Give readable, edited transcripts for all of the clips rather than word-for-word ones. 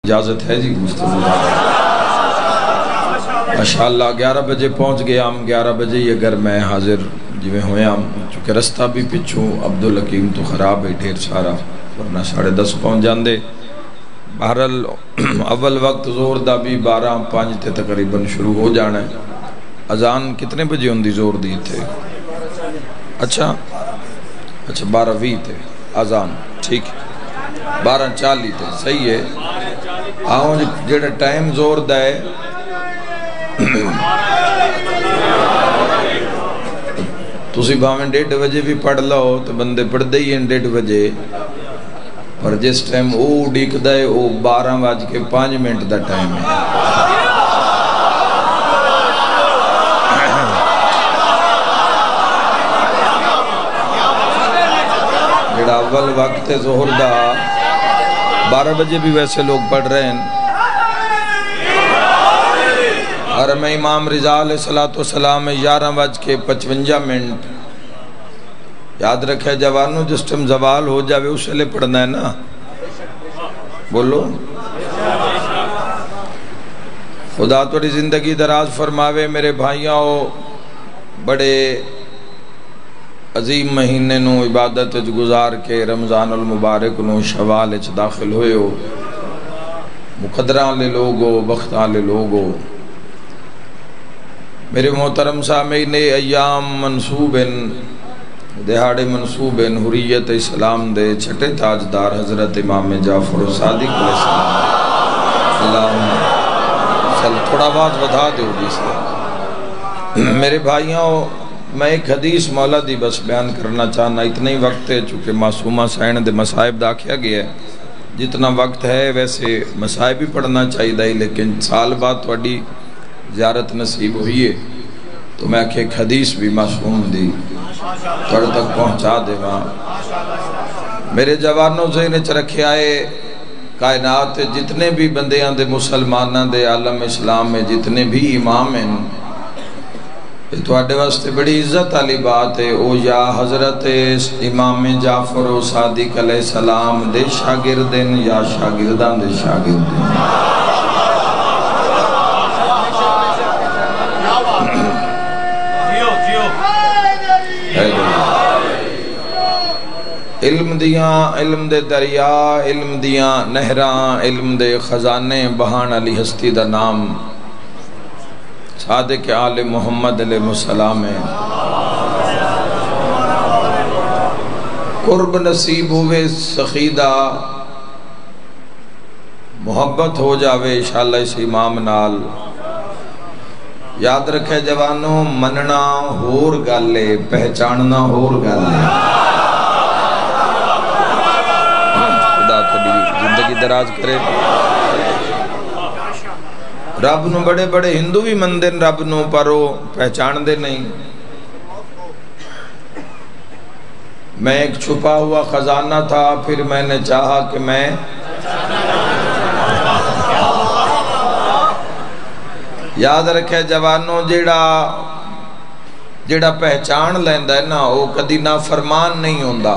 اجازت ہے جی گفتگو؟ ماشاءاللہ 11 بجے پہنچ گیا ہم، 11 بجے یہ گھر میں حاضر جی میں ہوئے ہم، چونکہ رستہ بھی پچھوں عبدالحکیم تو خراب ہے ڈھیر سارا، ورنہ 10:30 پہنچ جاندے۔ بہرحال اول وقت زور دا بھی 12:05 تے تقریباً شروع ہو جانا ہے۔ اذان کتنے بجے ہوندی زور دی تھے؟ اچھا 12:20 تے اذان، ٹھیک ہے 12:40 تے صحیح ہے۔ آؤں جیڑا ٹائم زور دا ہے تُسی بھاویں 1:30 بجے بھی پڑھ لو تو بندے پڑھ دے ہی ہیں 1:30 بجے، پر جس ٹائم او ڈیک دائے او 12:05 دا ٹائم ہے۔ جڑا اول وقت ظہر دا 12 بجے بھی ویسے لوگ پڑھ رہے ہیں۔ حرم امام رضا علیہ السلام 11:55۔ یاد رکھے جوانوں، جس ٹائم زوال ہو جاوے اس لئے پڑھنا ہے نا، بولو خدا توڑی زندگی دراز فرماوے۔ میرے بھائیوں، بڑے عظیم مہینے نو عبادت گزار کے رمضان المبارک نو شوال اچ داخل ہوئے ہو، مقدران لے لوگو، بختان لے لوگو۔ میرے محترم سامعین، ایام منصوبن دہاڑے منصوبن حریت اسلام دے چھٹے تاجدار حضرت امام جعفر صادق علیہ السلام۔ اللہم تھوڑا آواز بڑھا دے ہوگی اس لئے۔ میرے بھائیوں، میں ایک حدیث مولا دی بس بیان کرنا چاہنا، اتنا ہی وقت ہے چونکہ معصومہ سائن دے مسائب داکھیا گیا ہے، جتنا وقت ہے ویسے مسائب بھی پڑھنا چاہیے، لیکن سال بعد توڑی زیارت نصیب ہوئی ہے تو میں ایک حدیث بھی معصوم دی توڑ تک پہنچا دے وہاں۔ میرے جوانوں ذہن چ رکھے آئے، کائنات جتنے بھی بندیاں دے مسلماناں دے عالم اسلام میں جتنے بھی امام ہیں، یہ توڑے واسطے بڑی عزت علی بات ہے، او یا حضرت امام جعفر صادق علیہ السلام دے شاگردن یا شاگردان دے شاگردن۔ علم دیاں، علم دے دریا، علم دیاں نہراں، علم دے خزانے بہان علی ہستی دا نام صادق آل محمد علیہ السلام ہے۔ قرب نصیب ہوئے سخیدہ، محبت ہو جاوے انشاءاللہ اس امام نال۔ یاد رکھے جوانوں، مننا ہور گالے، پہچاننا ہور گالے۔ خدا تبھی زندگی دراز کرے۔ رب نو بڑے بڑے ہندو بھی مندن رب نو، پرو پہچان دے نہیں۔ میں ایک چھپا ہوا خزانہ تھا، پھر میں نے چاہا کہ میں یاد رکھے جوانوں، جیڑا پہچان لیندہ ہے نا، وہ کدی نافرمان نہیں ہوندہ۔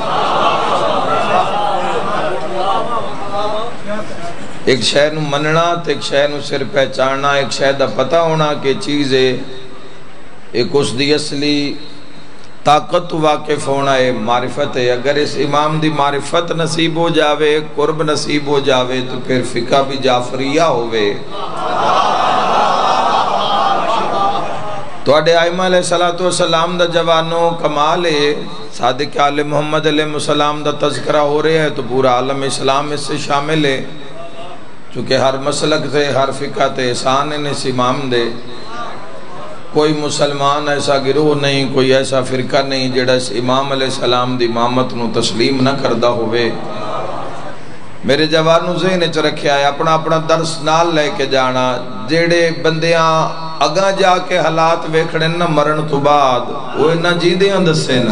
ایک شے نو مننا تے ایک شے نو صرف پہچاننا، ایک شے دا پتہ ہونا کہ چیز ہے، ایک اس دی اصلی طاقت واقف ہونا ہے، معرفت ہے۔ اگر اس امام دی معرفت نصیب ہو جاوے، قرب نصیب ہو جاوے، تو پھر فقہ بھی جعفریہ ہوئے۔ تو اڈے آئمہ علیہ السلام دا جوانوں کمال ہے، صادق آل محمد علیہ السلام دا تذکرہ ہو رہے ہیں تو پورا عالم اسلام اس سے شامل ہے، چونکہ ہر مسلک سے، ہر فقہ تے احسان ان اس امام دے۔ کوئی مسلمان ایسا گروہ نہیں، کوئی ایسا فرقہ نہیں جڑا اس امام علیہ السلام دی امامت نو تسلیم نہ کردہ ہوئے۔ میرے جوانوں ذہن چ رکھیا ہے، اپنا اپنا درس نال لے کے جانا۔ جیڑے بندیاں اگاں جا کے حالات ویکھڑے نہ مرن تو بعد، وہ نہ جیدیاں دسے نہ۔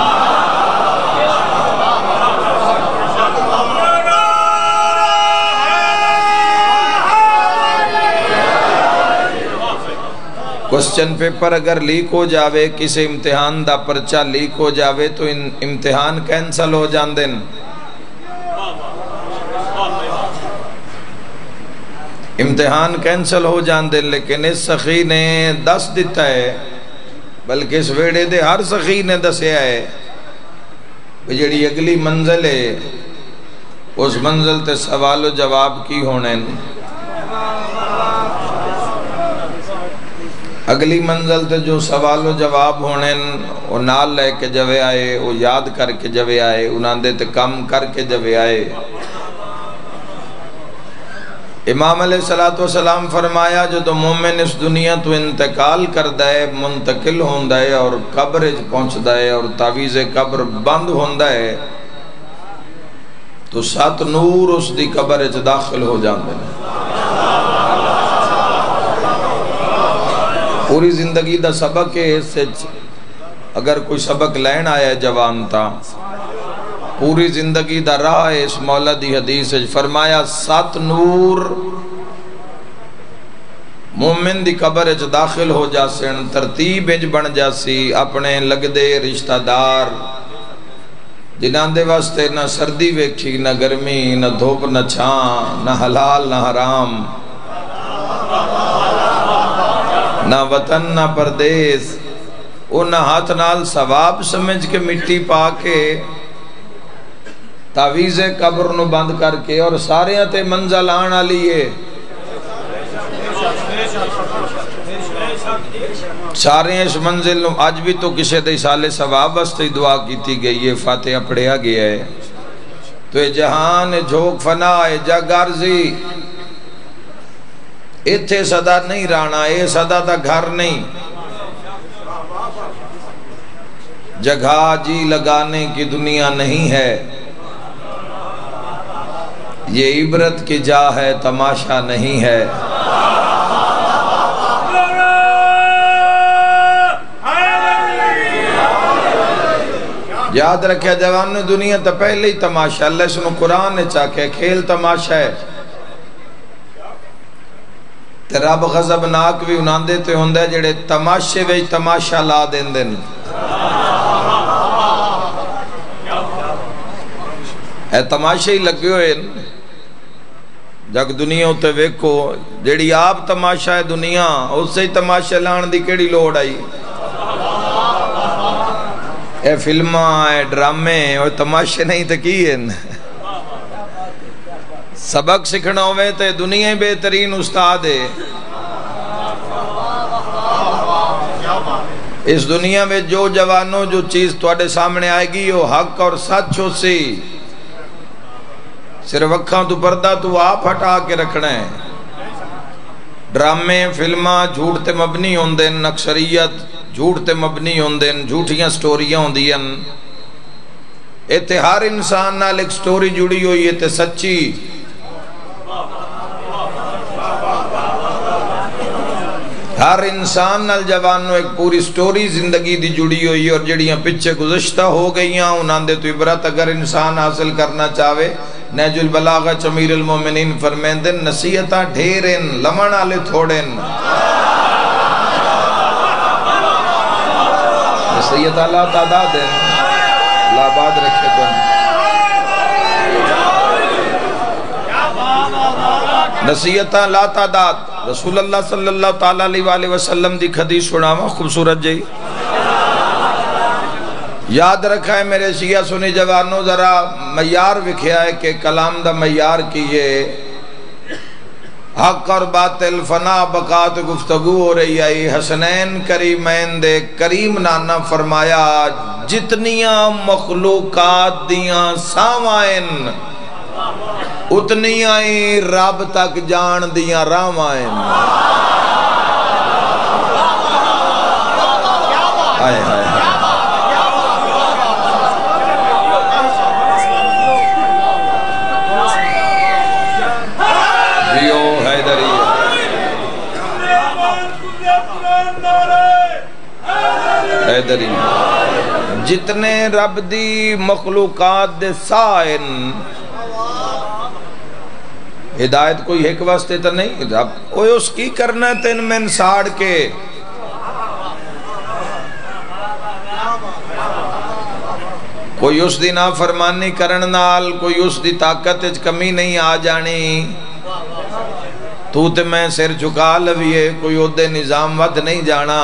کوسچن پیپر اگر لیک ہو جاوے، کسی امتحان دا پرچہ لیک ہو جاوے تو امتحان کینسل ہو جاندن۔ امتحان کینسل ہو جاندے، لیکن اس سخی نے دس دیتا ہے، بلکہ اس ویڑے دے ہر سخی نے دسیا ہے کہ جڑی اگلی منزل ہے اس منزل تے سوال و جواب کی ہونے، اگلی منزل تے جو سوال و جواب ہونے وہ نال لے کے جوے آئے، وہ یاد کر کے جوے آئے، انہاں دے تے کم کر کے جوے آئے۔ امام علیہ السلام فرمایا جو تو مومن اس دنیا تو انتقال کر دائے، منتقل ہون دائے اور قبر پہنچ دائے اور تعویز قبر بند ہون دائے تو 7 نور اس دی قبر داخل ہو جاندے ہیں۔ پوری زندگی دا سبق ہے، اس سے اگر کوئی سبق لین آیا ہے جوان تا، پوری زندگی دا راہ ہے۔ اس مولا دی حدیث ہے فرمایا 7 نور مومن دی قبر اچ داخل ہو جاسن، ترتیب اچ بن جاسی، اپنے لگدے رشتہ دار جنہاں دے واسطے نہ سردی ویکھی، نہ گرمی، نہ دھوپ، نہ چھاں، نہ حلال، نہ حرام، نہ وطن، نہ پردیس، انہاں ہاتھ نال ثواب سمجھ کے مٹی پا کے تعویز قبر نو بند کر کے اور سارے تے منزل آنا لیے، سارے اس منزل نو آج بھی تو کسے دے سالے ثواب واسطے دعا کیتی گئی ہے، فاتحہ پڑھیا گیا ہے۔ تو اے جہان اے جھوک فنا اے جگ عارضی، ایتھے صدا نہیں رانا، اے صدا دا گھر نہیں، جگہ جی لگانے کی دنیا نہیں ہے، یہ عبرت کی جا ہے، تماشا نہیں ہے۔ یاد رکھیا جوان نے دنیا تا پہلے ہی تماشا، اللہ سنو قرآن نے چاکے کھیل تماشا ہے، تے رب غضبناک بھی انہاں دے تے ہوندے جڑے تماشے وچ تماشا لا دین دن۔ اے تماشے ہی لگے ہوئے جگ دنیا ہوتے ویکو، جیڑی آپ تماشا ہے دنیا اس سے ہی تماشا لان دی کیڑی لوڑ آئی؟ اے فلمہ اے ڈرامے اور تماشے نہیں تکیئن، سبق سکھنا ہوئے تے دنیا بہترین استاد ہے۔ اس دنیا میں جو جوانوں جو چیز تواڈے سامنے آئے گی وہ حق اور سچ ہو سی، صرف اکھاں تو پردہ تو آپ ہٹا کے رکھنا ہے۔ ڈرامے فلمہ جھوٹ تے مبنی ہوندن، اکثریت جھوٹ تے مبنی ہوندن، جھوٹیاں سٹوریاں ہوندین، ایتے ہر انسان نال ایک سٹوری جڑی ہوئی ہے تے سچی، ہر انسان نال جوانوں ایک پوری سٹوری زندگی دی جڑی ہوئی اور جڑیاں پچھے گزشتہ ہو گئیاں انہاں دے تو عبرت اگر انسان حاصل کرنا چاہے۔ نہج البلاغہ امیر المومنین فرمیندن نصیحتاں ڈھیرن لمن آلے تھوڑن، نصیحت اللہ تعداد ہے، اللہ آباد رکھے تو نصیحتاں لا تعداد۔ رسول اللہ صلی اللہ تعالیٰ علیہ وسلم دی حدیث سناواں خوبصورت جئی، یاد رکھا ہے میرے شیعہ سنی جوانوں، ذرا معیار وکھیا ہے کہ کلام دا معیار کیے، حق اور باطل فنا بقات گفتگو ہو رہی آئی۔ حسنین کریمین دے کریم نانا فرمایا جتنیاں مخلوقات دیاں ساوائن اتنیاں ہی رب تک جان دیاں راوائن۔ آئے آئے حیدری جتنے رب دی مخلوقات دے سائن، ہدایت کوئی ایک واسطے تو نہیں، رب کوئی اس کی کرنا تین میں ساڑ کے، کوئی اس دی نافرمانی کرن نال کوئی اس دی طاقت کمی نہیں آ جانی۔ تو تے میں سر چکا لویے کوئی عہدے نظام ود نہیں جانا.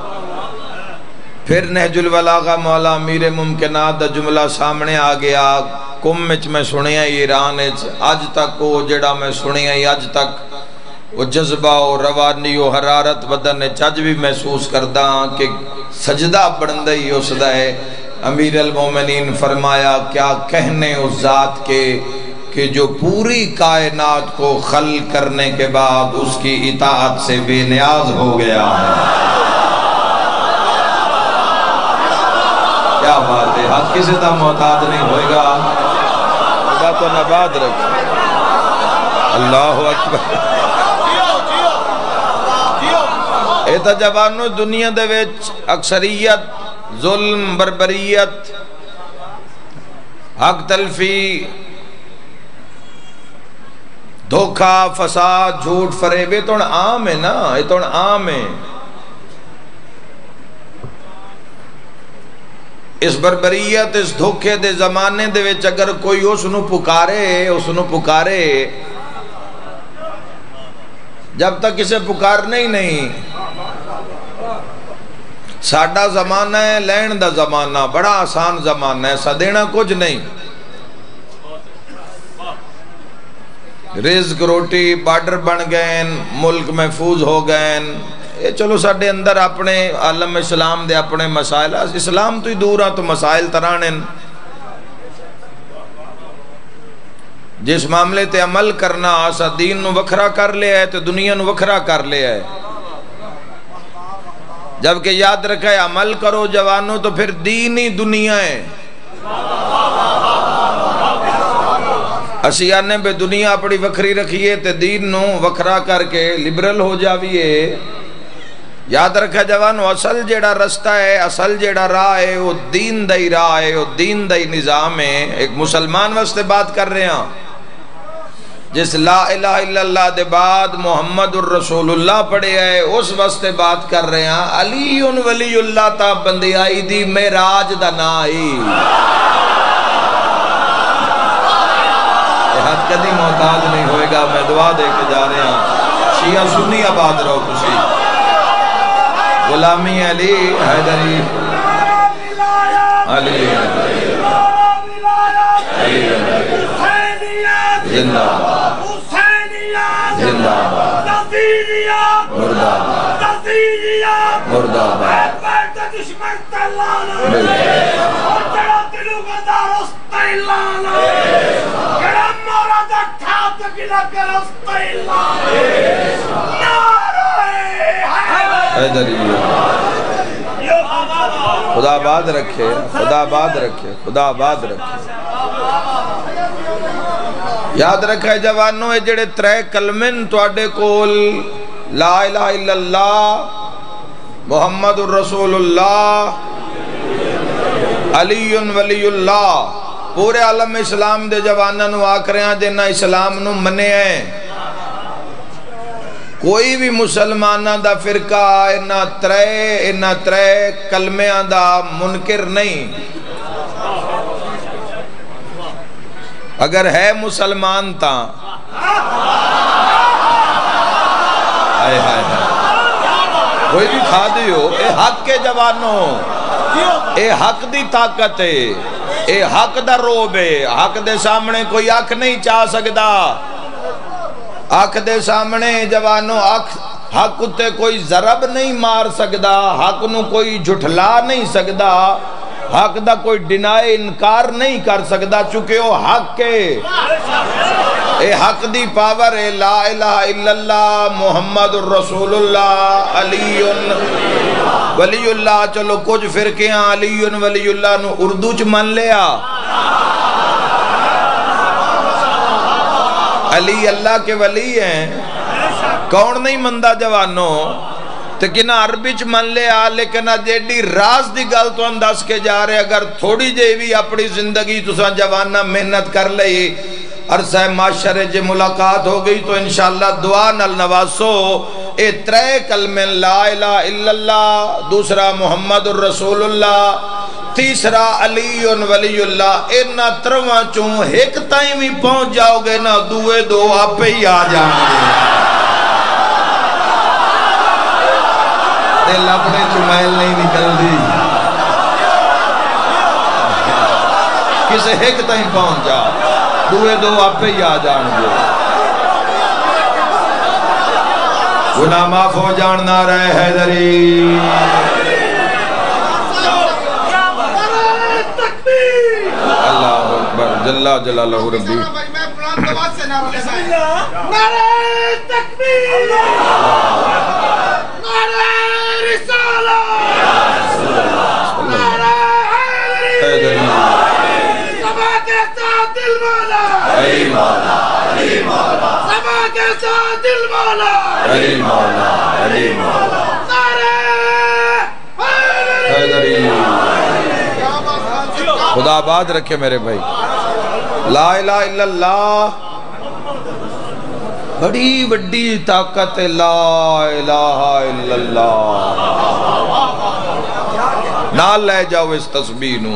پھر نہج البلاغہ مولا امیر ممکنات دا جملہ سامنے آ گیا. کم وچ میں سنیا ایران وچ اج تک وہ جڑا میں سنیا اج تک وہ جذبہ و روانی و حرارت بدن چج بھی محسوس کردا کہ سجدہ بڑھندا ہی اس دا ہے. امیر المومنین فرمایا کیا کہنے اس ذات کے کہ جو پوری کائنات کو خلق کرنے کے بعد اس کی اطاعت سے بے نیاز ہو گیا ہے. کیا بات ہے. حق کسی دا محتاج نہیں ہوئے گا. خدا تو نباد رکھے. اللہ اکبر. اے تا جوانو دنیا دے وچ اکثریت ظلم بربریت حق تلفی دھوکہ فساد جھوٹ فریب یہ تو عام ہے نا. یہ تو عام ہے. اس بربریت اس دھوکے دے زمانے دے وچ اگر کوئی اس نو پکارے جب تک اسے پکارنے ہی نہیں. ساڈا زمانہ ہے لین دا زمانہ بڑا آسان زمانہ ہے. ایسا دینا کچھ نہیں. رزق روٹی بارڈر بن گئے ملک محفوظ ہو گئے. یہ چلو ساڈے اندر اپنے عالم اسلام دے اپنے مسائل اسلام تو ہی دور ہاں تو مسائل ترانے جس معاملے تے عمل کرنا آسا دین نو وکھرا کر لیا ہے تو دنیا نو وکھرا کر لیا ہے. جبکہ یاد رکھے عمل کرو جوانوں تو پھر دین ہی دنیا ہے. اسی آنے بے دنیا اپنی وکھری رکھیے تے دین نو وکھرا کر کے لبرل ہو جاویے. یاد رکھے جوانوں اصل جیڑا رستہ ہے اصل جیڑا راہ ہے وہ دین دائی راہ ہے وہ دین دائی نظام ہے. ایک مسلمان واسطے بات کر رہے ہیں جس لا الہ الا اللہ دے بعد محمد الرسول اللہ پڑھے ہے اس واسطے بات کر رہے ہیں. علی ولی اللہ تا بندی آئی دی معراج دا نا آئی. یہ حد کدی محتاج نہیں ہوئے گا. میں دعا دے کے جا رہے ہیں شیعہ سنی آباد رہو کسی غلامی علی حیدری علی زندہ زندہ مردہ مردہ خدا آباد رکھے خدا آباد رکھے خدا آباد رکھے. یاد رکھے جوانوں جڑے ترے کلمن تواڈے کول لا الہ الا اللہ محمد الرسول اللہ علی ولی اللہ پورے عالم اسلام دے جوانوں نو آکھ رہے ہیں جنہ اسلام نو منے ہیں. کوئی بھی مسلمانہ دا فرقہ انہ ترے کلمیاں دا منکر نہیں. اگر ہے مسلمان تا کوئی بھی کھا دیو اے حق کے جوانوں اے حق دی طاقت ہے اے حق دا روب ہے. حق دے سامنے کوئی آنکھ نہیں چاہ سکدا. آنکھ دے سامنے جوانوں حق تے کوئی ضرب نہیں مار سکدا. حق نو کوئی جھٹلا نہیں سکدا. حق دا کوئی ڈینائے انکار نہیں کر سکدا چونکہ وہ حق ہے. اے حق دی پاور ہے لا الہ الا اللہ محمد الرسول اللہ علی ولی اللہ. چلو کچھ فرقیاں علی ولی اللہ نو اردو چ من لیا. علی اللہ کے ولی ہیں کون نہیں مندہ جوانوں تو کنا عربی چ من لیا. لیکن جیڑی راز دی گل تو انداز کے جا رہے اگر تھوڑی جے بھی اپنی زندگی تو سا جوانہ محنت کر لئی عرصہ معاشرے جے ملاقات ہو گئی تو انشاءاللہ دعا نل نواسو. اے ترے کلمیں لا الہ الا اللہ دوسرا محمد الرسول اللہ تیسرا علی ولی اللہ، انہا ترواں چوں ایک تائیں بھی پہنچ جاؤ گے نا، دوے دو آپ پہ ہی آ جائیں گے۔ دل اپنے چمیل نہیں نکل دی، کسے ایک تائیں پہنچ جا، دوے دو آپ پہ ہی آ جائیں گے۔ گناہ معاف ہو جاننا رہے حیدری۔ اللہ اکبر جللہ جلالہ ربی۔ نعرہ تکبیر، نعرہ رسالہ، نعرہ حیدری، سبا کے ساتھ دل مولا، علی مولا، علی مولا، سبا کے ساتھ دل مولا، علی مولا، علی مولا، نعرہ حیدری۔ خدا آباد رکھے میرے بھائی۔ لا الہ الا اللہ، بڑی بڑی طاقت لا الہ الا اللہ۔ نال لے جاؤ اس تسبیح نو۔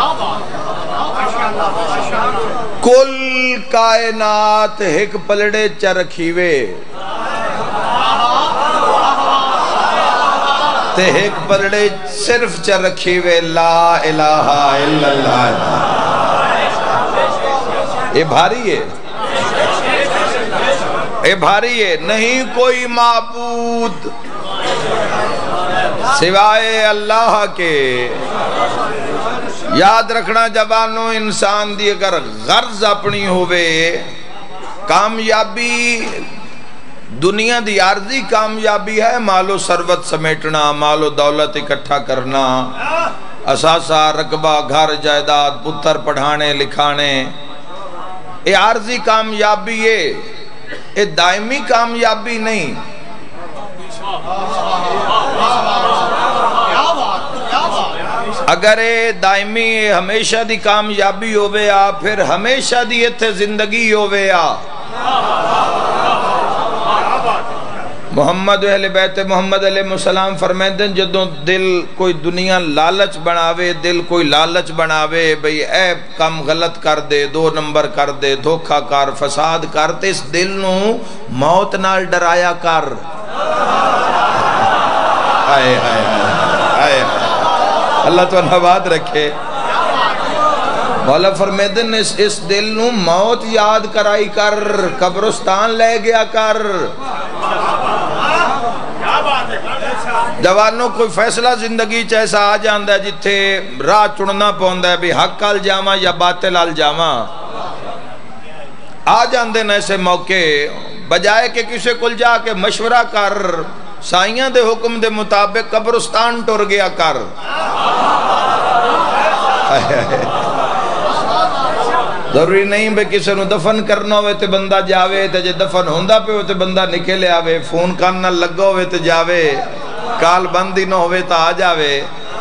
کل کائنات ایک پلڑے چا رکھیوے تے ایک پلڑے صرف چا رکھیوے لا الہ الا اللہ۔ یہ بھاری ہے، یہ بھاری ہے۔ نہیں کوئی معبود سوائے اللہ کے۔ یاد رکھنا جوانوں، انسان دی اگر غرض اپنی ہوئے، کامیابی دنیا دی عارضی کامیابی ہے، مال و ثروت سمیٹنا، مال و دولت اکٹھا کرنا، اساسہ رقبہ گھر جائیداد پتر پڑھانے لکھانے، یہ عارضی کامیابی ہے، یہ دائمی کامیابی نہیں۔ اگر یہ دائمی ہمیشہ دی کامیابی ہوئے آ، پھر ہمیشہ دی اتھے زندگی ہوئے آ۔ محمد اہل بیت محمد علیہ السلام فرمیندیں جدوں دل کوئی دنیا لالچ بناوے، دل کوئی لالچ بناوے بھئی اے کم غلط کر دے، دو نمبر کر دے، دھوکہ کر، فساد کر، تے اس دل نو موت نال ڈرایا کر۔ آئے آئے آئے آئے اللہ تو انہواد رکھے۔ مولا فرمیدن اس دل نو موت یاد کرائی کر، قبرستان لے گیا کر۔ جوانوں کوئی فیصلہ زندگی چیسا آ جاندہ ہے جتھے راہ چڑنا پوندہ ہے بھی حق آل جاواں یا باطل آل جاواں، آ جاندے نا ایسے موقع، بجائے کہ کسے کل جا کے مشورہ کر، سائیاں دے حکم دے مطابق قبرستان ٹر گیا کر۔ ضروری نہیں بے کسے نو دفن کرنا ہوئے تے بندہ جاوے، تے جے دفن ہوندہ پہ ہوئے تے بندہ نکلے آوے، فون کرنا لگا ہوئے تے جاوے، کال بندی نہ ہوئے تا آ جاوے۔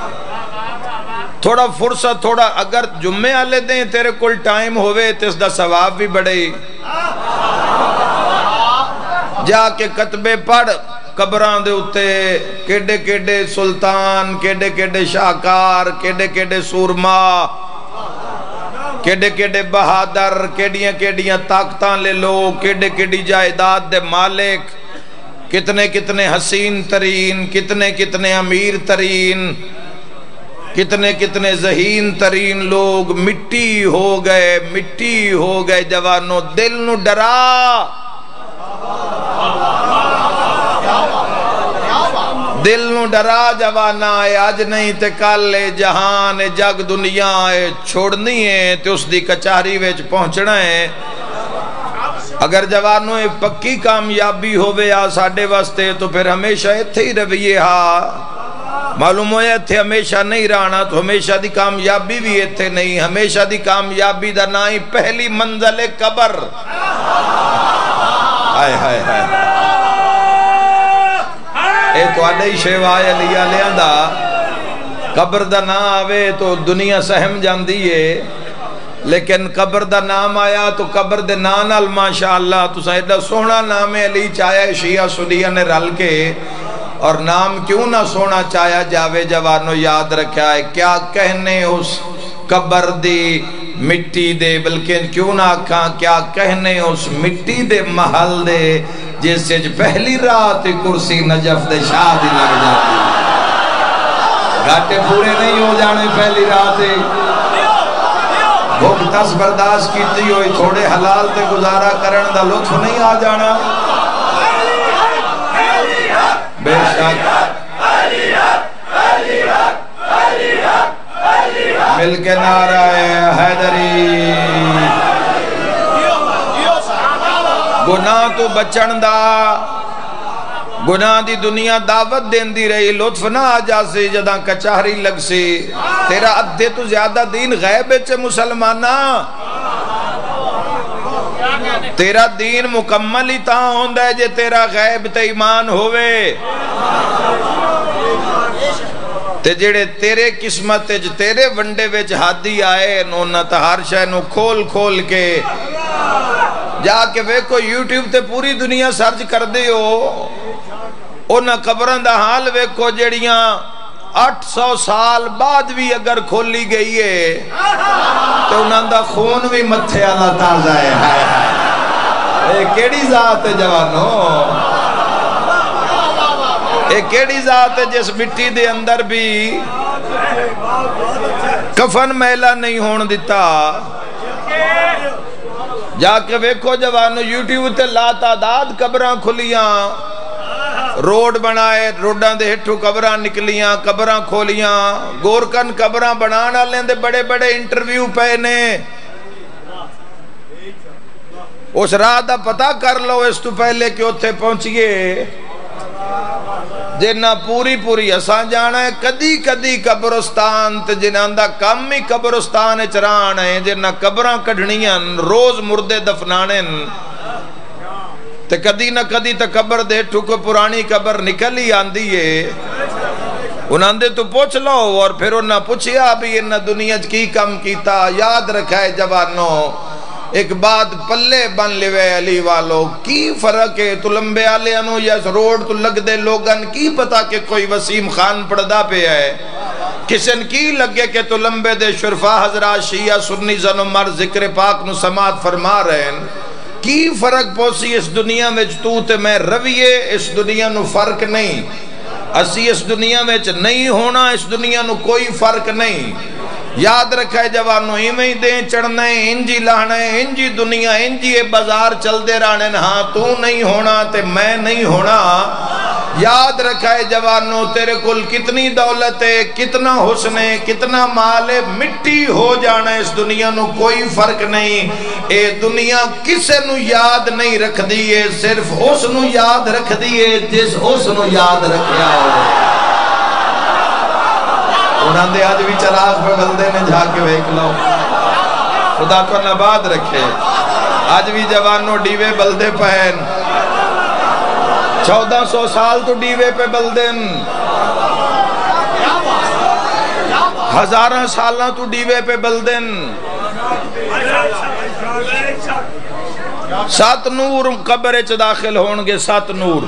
تھوڑا فرصت، تھوڑا اگر جمعے آلے دیں تیرے کل ٹائم ہوئے تے اس دا ثواب بھی بڑھے، جا کے کتبے پڑھ قبران دے اتے کیڑے کیڑے سلطان، کیڑے کیڑے شاہکار، کیڑے کیڑے سورما، کیڑے کیڑے بہادر، کیڑیاں کیڑیاں طاقتاں لے لو، کیڑے کیڑی جائیداد دے مالک، کتنے کتنے حسین ترین، کتنے کتنے امیر ترین، کتنے کتنے ذہین ترین لوگ مٹی ہو گئے جوانوں۔ دل نو ڈرا، دل نو ڈرا جوانا ہے، آج نہیں تے کل جہان جگ دنیا ہے، چھوڑنی ہے تے اس دی کچاری ویچ پہنچنا ہے۔ اگر جوانوں پکی کامیابی ہوئے آ ساڑھے واسطے تو پھر ہمیشہ اتھے ہی رویے ہاں، معلوم ہویا اتھے ہمیشہ نہیں رہنا، تو ہمیشہ دی کامیابی بھی اتھے نہیں، ہمیشہ دی کامیابی دا نائی پہلی منزل قبر۔ آئے آئے آئے اے تو آڈے شیوائے لیا لیاندہ، قبر دا نا آوے تو دنیا سہم جاندی ہے، لیکن قبر دا نام آیا تو قبر دے نانال ماشاءاللہ تو سایدہ سونا نام علی چاہیا شیعہ سنیہ نے رل کے، اور نام کیوں نہ سونا چاہیا جاوے جوانو یاد رکھا ہے کیا کہنے اس قبر دی مٹی دے بلکہ کیوں نہ کھا کیا کہنے اس مٹی دے محل دے جس سے پہلی رات کرسی نجف دے شاہ دی لگ جاتی گھاٹے پورے نہیں ہو جانے پہلی رات بھوک تس برداشت کیتی ہوئی تھوڑے حلال تے گزارا کرن دا لطف نہیں آ جانا بے شک مل کے نعرہ حیدری گناہ تو بچن دا گناہ دی دنیا دعوت دین دی رہی لطف نہ آ جاسی جداں کچہری لگ سی تیرا ادھے تو زیادہ دین غیب چے مسلمانہ تیرا دین مکمل ہی تاں ہوندہ ہے جے تیرا غیب تے ایمان ہوئے تے جڑے تیرے قسمت جو تیرے ونڈے وچ ہادی آئے نونا تہار شاہ نو کھول کھول کے جا کے ویکو یوٹیوب تے پوری دنیا سرچ کر دے ہو انہاں قبران دا حال ویکو جڑیاں 800 سال بعد بھی اگر کھولی گئی ہے تو انہاں دا خون بھی متھے اللہ تازہ ہے اے کیڑی ذات ہے جوانو اے کیڑی ذات ہے جس مٹی دے اندر بھی کفن میلہ نہیں ہون دیتا جا کے ویکھو جوانو یوٹیوب تے لا تعداد قبراں کھلیاں روڈ بنائے روڈاں دے ہٹھو قبراں نکلیاں قبراں کھولیاں گورکن قبراں بنانا لیں دے بڑے بڑے انٹرویو پہنے اس راہ دا پتہ کر لو اس تو پہلے کہ اتھے پہنچئے جنہ پوری پوری اساں جانا ہے کدی کدی قبرستان تے جنہ دا کم ہی قبرستان چران ہے جنہ قبراں کڑھنیاں روز مردے دفنانیں تے کدی نہ کدی تے قبر دے ٹھوکو پرانی قبر نکل ہی آندی ہے انہاں دے تو پوچھ لو اور پھر انہاں پوچھیا بھی انہاں دنیا کی کم کیتا یاد رکھا ہے جوانوں ایک بات پلے بن لیوے علی والو کی فرق ہے تو لمبے آلے انو یا روڈ تو لگ دے لوگن کی پتا کہ کوئی وسیم خان پڑھدا پہ ہے کسن کی لگے کہ تو لمبے دے شرفا حضرات شیعہ سنی زن و مرد ذکر پاک نو سماعت فرما رہے ہیں کی فرق پوسی اس دنیا میں تو تے میں رویے اس دنیا نو فرق نہیں اسی اس دنیا میں نہیں ہونا اس دنیا نو کوئی فرق نہیں یاد رکھا ہے جوانو ہی دیں چڑھنا ہے انجی لانا ہے انجی دنیا انجی بازار چل دے رانے ہاں تو نہیں ہونا تے میں نہیں ہونا یاد رکھا ہے جوانو تیرے کل کتنی دولت ہے کتنا حسن ہے کتنا مال ہے مٹی ہو جانا ہے اس دنیا نو کوئی فرق نہیں اے دنیا کسے نو یاد نہیں رکھ دیئے صرف اس نو یاد رکھ دیئے جس اس نو یاد رکھیا ہو انہاں دے آج بھی چراغ پہ بلدے نے جھا کے ویک لو خدا کو نباد رکھے آج بھی جوانوں ڈیوے بلدے پہن 1400 سال تو ڈیوے پہ بلدن ہزاراں سالاں تو ڈیوے پہ بلدن 7 نور قبر چ داخل ہونگے 7 نور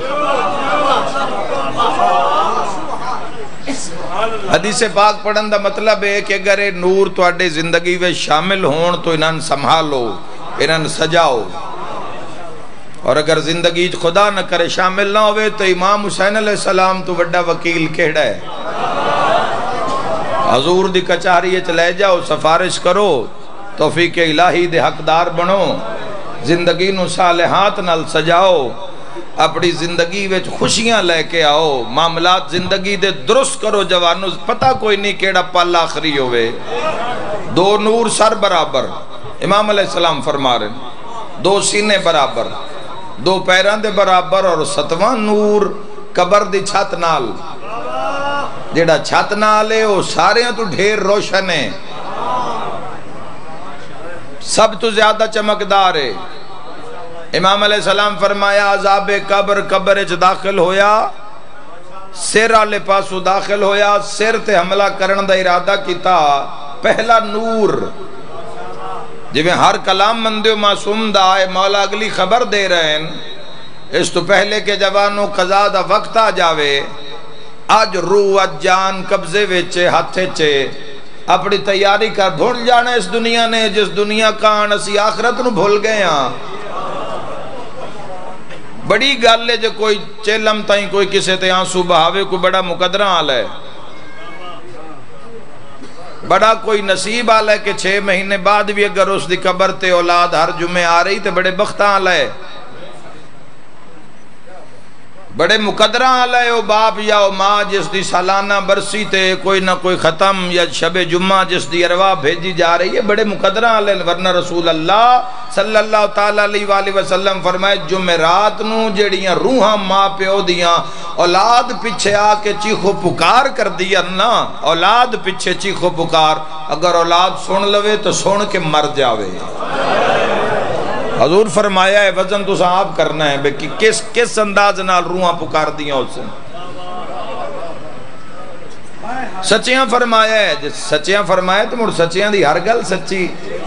حدیث پاک پڑھن دا مطلب ہے کہ اگر نور تو اڈے زندگی میں شامل ہون تو انہاں سنبھالو انہاں سجاؤ اور اگر زندگی خدا نہ کرے شامل نہ ہوئے تو امام حسین علیہ السلام تو بڑا وکیل کہڑا ہے حضور دی کچہری چلے جاؤ سفارش کرو توفیق الہی دے حقدار بنو زندگی نو صالحات نال سجاؤ اپنی زندگی وچ خوشیاں لے کے آؤ معاملات زندگی دے درست کرو جوانو پتہ کوئی نہیں کیڑا پل آخری ہوئے 2 نور سر برابر امام علیہ السلام فرما رہے ہیں 2 سینے برابر 2 پیران دے برابر اور 7واں نور قبر دی چھت نال جیڑا چھت نال ہے وہ سارے تو ڈھیر روشن ہے سب تو زیادہ چمکدار ہے امام علیہ السلام فرمایا عذاب قبر قبر چ داخل ہویا سر آلے پاسو داخل ہویا سر تے حملہ کرن دا ارادہ کیتا پہلا نور جی میں ہر کلام مندیو معصوم دا آئے مولا اگلی خبر دے رہے ہیں اس تو پہلے کہ جوانوں قضا دا وقت آ جاوے آج روح آج جان قبضے ویچے ہاتھے چے اپنی تیاری کر بھول جانا اس دنیا نے جس دنیا کان اسی آخرت نو بھول گئے ہاں بڑی گل ہے جو کوئی چیلم تائیں کوئی کسے تے آنسو بہاوے کوئی بڑا مقدرہ حال ہے بڑا کوئی نصیب حال ہے کہ 6 مہینے بعد بھی اگر اس دی قبر تے اولاد ہر جمعے آ رہی تے بڑے بختہ حال ہے بڑے مقدرہ حال ہے او باپ یا او ماں جس دی سالانہ برسی تے کوئی نہ کوئی ختم یا شب جمعہ جس دی ارواح بھیجی جا رہی ہے بڑے مقدرہ حال ہے ورنہ رسول اللہ صلی اللہ تعالیٰ علیہ وآلہ وسلم فرمائے جمعرات نو جڑیاں روحاں ماں پیو دیاں اولاد پیچھے آ کے چیخو پکار کر دیا نا اولاد پیچھے چیخو پکار اگر اولاد سن لوے تو سن کے مر جاوے حضور فرمایا ہے وزن تو صاحب کرنا ہے کہ کس انداز نال روحاں پکار دیا اس سے سچیاں فرمایا ہے جس سچیاں فرمایا تو مڑ سچیاں دی ہر گل سچی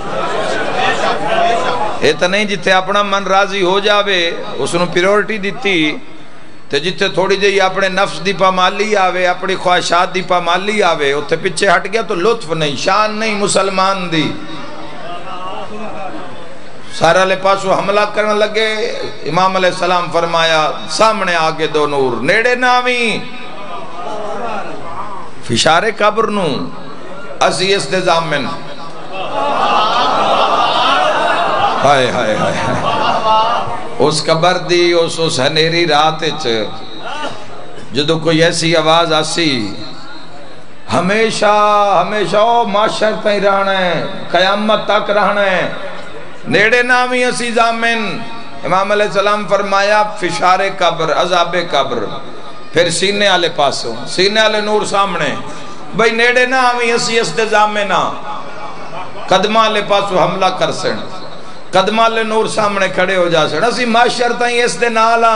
اتنے جتے اپنا من راضی ہو جاوے اس نے پیورٹی دیتی تے جتے تھوڑی جی اپنے نفس دی پامالی آوے اپنی خواہشات دی پامالی آوے اتنے پیچھے ہٹ گیا تو لطف نہیں شان نہیں مسلمان دی سارا لے پاسو حملہ کرنے لگے امام علیہ السلام فرمایا سامنے آگے 2 نور نیڑے نامی فشار قبر نو اسی استزامن ہائے ہائے ہائے اس قبر دی اس ہنیری رات جدو کوئی ایسی آواز آسی ہمیشہ معاشر تائیں رہنا ہے قیامت تک رہنا ہے نیڑے نامی اسی زامن امام علیہ السلام فرمایا فشار قبر عذاب قبر پھر سینے آلے پاسوں سینے آلے نور سامنے بھئی نیڑے نامی اسی استزامنا قدمہ آلے پاسوں حملہ کر سن قدمہ آلے نور سامنے کھڑے ہو جا سن اسی معاشر تائیں اس دے نالا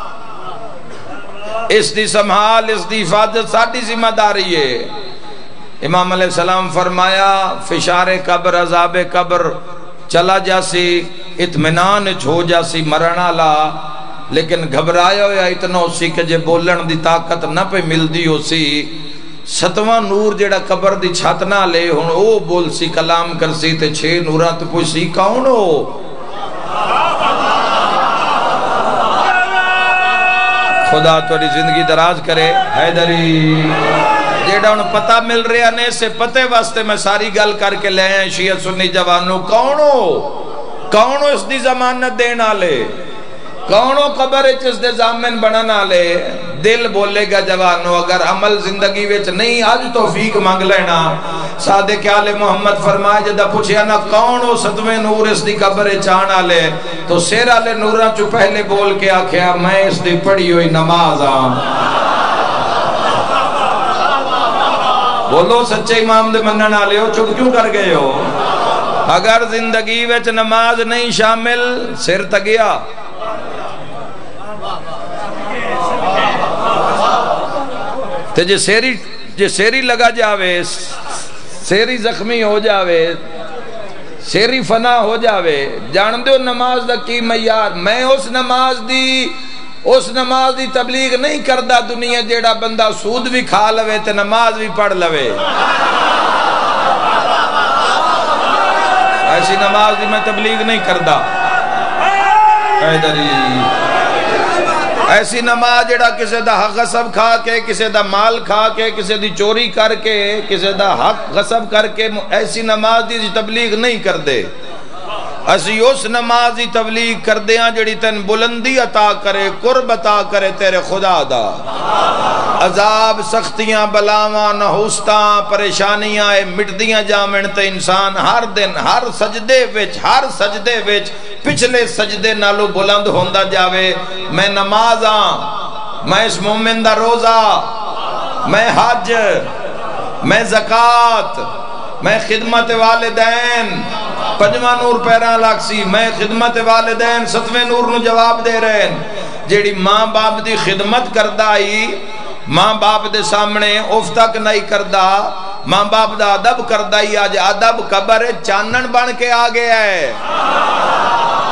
اس دی سمحال اس دی حفاظت ساڑھی ذمہ داری ہے امام علیہ السلام فرمایا فشار قبر عذاب قبر چلا جاسی اطمینان چھو جاسی مرنا لا لیکن گھبرایا ہویا اتنا اسی کہ جے بولن دی طاقت نہ پہ مل دی اسی 7واں نور جیڑا قبر دی چھاتنا لے ہن او بول سی کلام کر سی تے 6 نوران تو پوچھ سی کون ہو خدا توڑی زندگی دراز کرے حیدری جیڑا انہوں پتہ مل رہا نے سے پتے واسطے میں ساری گل کر کے لے ہیں شیعہ سنی جوانوں کونو اس دی ضمانت دینا لے کونو قبر اس دے ضامن بنانا لے دل بولے گا جوانوں اگر عمل زندگی ویچ نہیں آج توفیق مانگ لینا صادق آل محمد فرمائے جدہ پوچھیا نا کونو 7ویں نور اس دی قبر چانا لے تو سیر آلے نورا چو پہلے بول کے آکھیا میں اس دی پڑھی ہوئی نماز بولو سچے امام دے منن آلے ہو چپ کیوں کر گئے ہو اگر زندگی ویچ نماز نہیں شامل سر تگیا تے جے سیری لگا جاوے سیری زخمی ہو جاوے سیری فنا ہو جاوے جان دیو نماز دا کی معیار میں اس نماز دی تبلیغ نہیں کردہ دنیا جیڑا بندہ سود بھی کھا لوے تے نماز بھی پڑھ لوے ایسی نماز دی میں تبلیغ نہیں کردہ ایسی نماز جیڑا کسے دا حق غصب کھا کے کسے دا مال کھا کے کسے دی چوری کر کے کسے دا حق غصب کر کے ایسی نماز دی تبلیغ نہیں کر دے اسی اس نماز دی تبلیغ کر دیاں جڑی تن بلندی عطا کرے قرب عطا کرے تیرے خدا دا عذاب سختیاں بلاواں نحوستاں پریشانیاں مٹ دیاں جامن تے انسان ہر دن ہر سجدے وچ پچھلے سجدے نالو بلند ہوندہ جاوے میں نمازاں میں اس مومن دا روزہ میں حج میں زکاة میں خدمت والدین 5واں نور پیران لاکسی میں خدمت والدین 7ویں نور نو جواب دے رہے ہیں جیڑی ماں باپ دی خدمت کردہ آئی ماں باپ دے سامنے افتک نہیں کردہ ماں باپ دا ادب کردہ آئی آج ادب قبر چانن بن کے آگے ہے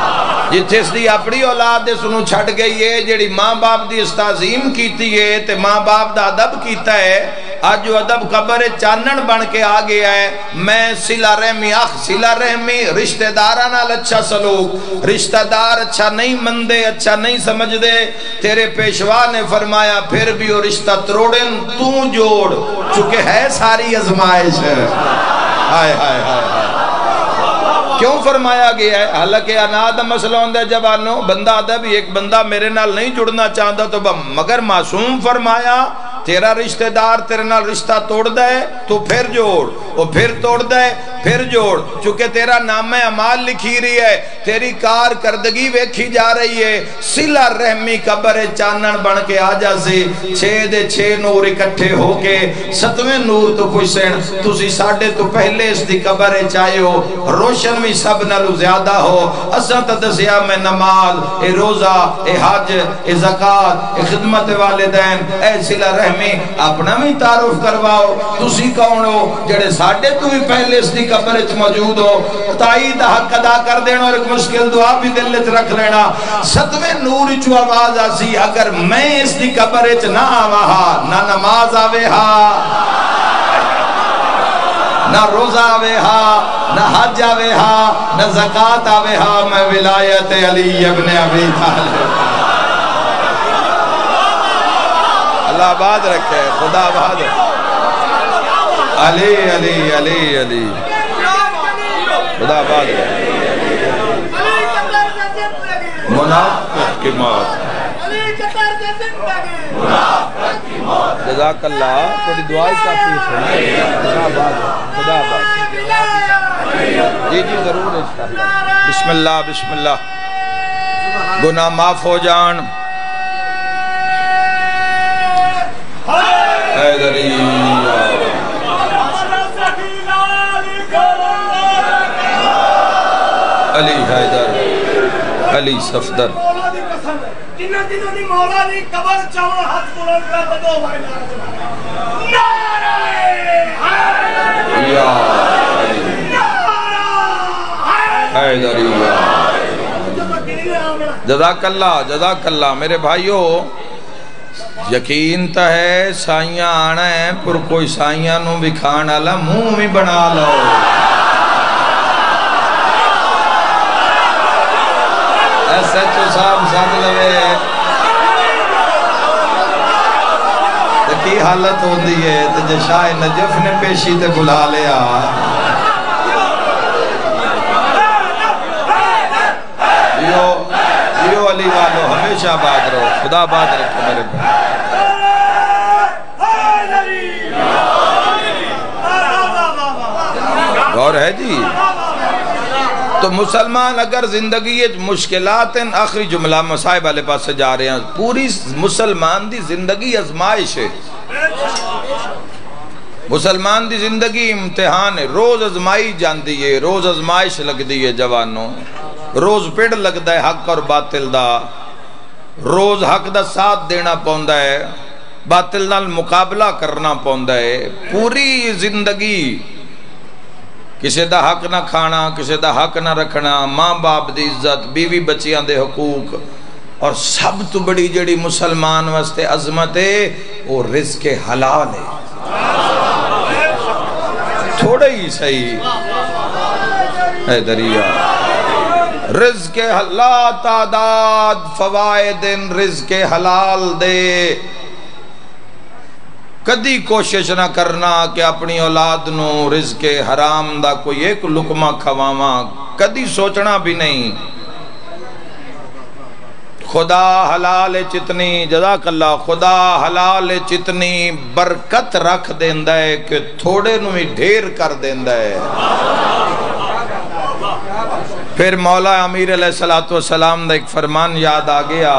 جتھے اس دی اپنی اولاد دے سنو چھڑ گئی ہے جیڑی ماں باپ دی استعظیم کیتی ہے تے ماں باپ دا ادب کیتا ہے آج جو ادب قبر چانن بن کے آ گیا ہے میں صلہ رحمی صلہ رحمی رشتہ داراں نال اچھا سلوک رشتہ دار اچھا نہیں مندے اچھا نہیں سمجھ دے تیرے پیشوا نے فرمایا پھر بھی وہ رشتہ تروڑن تو جوڑ چونکہ ہے ساری ازمائش ہے ہائے ہائے ہائے کیوں فرمایا گیا ہے حالانکہ اناد مسئلہ ہوندہ ہے جوانوں بندہ آدھا بھی ایک بندہ میرے نال نہیں جڑنا چاہتا تو مگر معصوم فرمایا تیرا رشتہ دار تیرے نال رشتہ توڑ دے تو پھر جوڑ وہ پھر توڑ دے پھر جوڑ چونکہ تیرا نام اعمال لکھی رہی ہے تیری کارکردگی ویکھی جا رہی ہے صلہ رحمی قبر چانن بن کے آ جا سی 6 نور اکٹھے ہو کے 7ویں نور تو پوچھیں تسی ساڑھے تو پہلے اس دی قبر چاہے ہو روشن بھی سب نالو زیادہ ہو اساں تا دسیا میں نماز اے روزہ اے حج اے زکاة اے خدمت والدین اے صلہ رحمی اپنا بھی تعارف کرواؤ تسی کون ہو جڑے ساڑھے تو بھی پہلے اس دی قبر اچ موجود ہو تائید حق ادا کر دینا اور ایک مشکل دعا بھی دل اچ رکھ لینا 7ویں نور اچو آواز آسی اگر میں اس دی قبر اچ نہ آوہا نہ نماز آوے ہا نہ روزہ آوے ہا نہ حج آوے ہا نہ زکاة آوے ہا میں ولایت علی ابن ابی طالب اللہ آباد رکھے خدا آباد رکھے علی علی علی علی خدا آباد رکھے منافق کی موت جزاک اللہ تھوڑی دعائی کافی ہے خدا آباد خدا آباد جی جی ضرور انشاءاللہ بسم اللہ گناہ معاف ہو جان حیدری علی حیدر علی صفدر جنہ دی مولا دی قبر چاہو ہاتھ بلند کر دو بھائی نعرہ یا حیدری جزاک اللہ میرے بھائیو یقین تا ہے سائیاں آنا ہے پر کوئی سائیاں نو بھی کھانا لا منہ بھی بنا لو ایسے تو صاحب ساتھ لوے تو کی حالت ہو دی ہے تو جشاہ نجف نے پیشی تے بلا لیا جیو علی والو ہمیشہ آباد رہو خدا آباد رکھو میرے بھائی غور ہے جی تو مسلمان اگر زندگی مشکلات ہیں آخری جملہ مصائب والے پاس سے جا رہے ہیں پوری مسلمان دی زندگی ازمائش ہے مسلمان دی زندگی امتحان ہے روز ازمائی جاندی ہے روز ازمائش لگ دی ہے جوانوں روز پیڑ لگتا ہے حق اور باطل دا روز حق دا ساتھ دینا پوندا ہے باطل نال مقابلہ کرنا پوندا ہے پوری زندگی کسی دا حق نہ کھانا کسی دا حق نہ رکھنا ماں باپ دی عزت بیوی بچیاں دے حقوق اور سب تو بڑی جڑی مسلمان واسطے عظمت ہے وہ رزق حلال ہے تھوڑا ہی صحیح اے دریا رزق لا تعداد فوائد رزق حلال دے کدی کوشش نہ کرنا کہ اپنی اولاد نو رزق حرام دا کوئی ایک لقمہ کھواواں کدی سوچنا بھی نہیں خدا حلال چتنی جزاک اللہ خدا حلال چتنی برکت رکھ دیندہ ہے کہ تھوڑے نو ہی ڈھیر کر دیندہ ہے پھر مولا امیر علیہ السلام دا ایک فرمان یاد آ گیا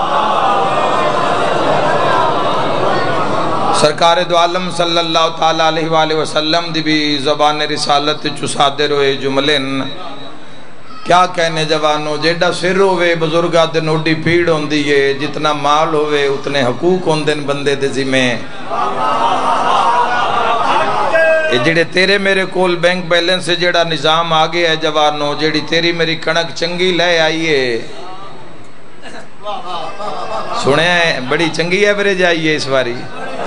سرکار دو عالم صلی اللہ تعالیٰ علیہ وآلہ وسلم دی بھی زبان رسالت چسادر ہوئے جملن کیا کہنے جوانوں جیڑا سر ہوئے بزرگاں دے نوڈی پیڑ ہون دیئے جتنا مال ہوئے اتنے حقوق ہون دن بندے دے ذمہ جڑے تیرے میرے کول بینک بیلنس سے جڑا نظام آگے ہے جوانوں، جڑی تیری میری کنک چنگی لے آئیے، سنے ہیں بڑی چنگی ایوریج آئیے اس باری۔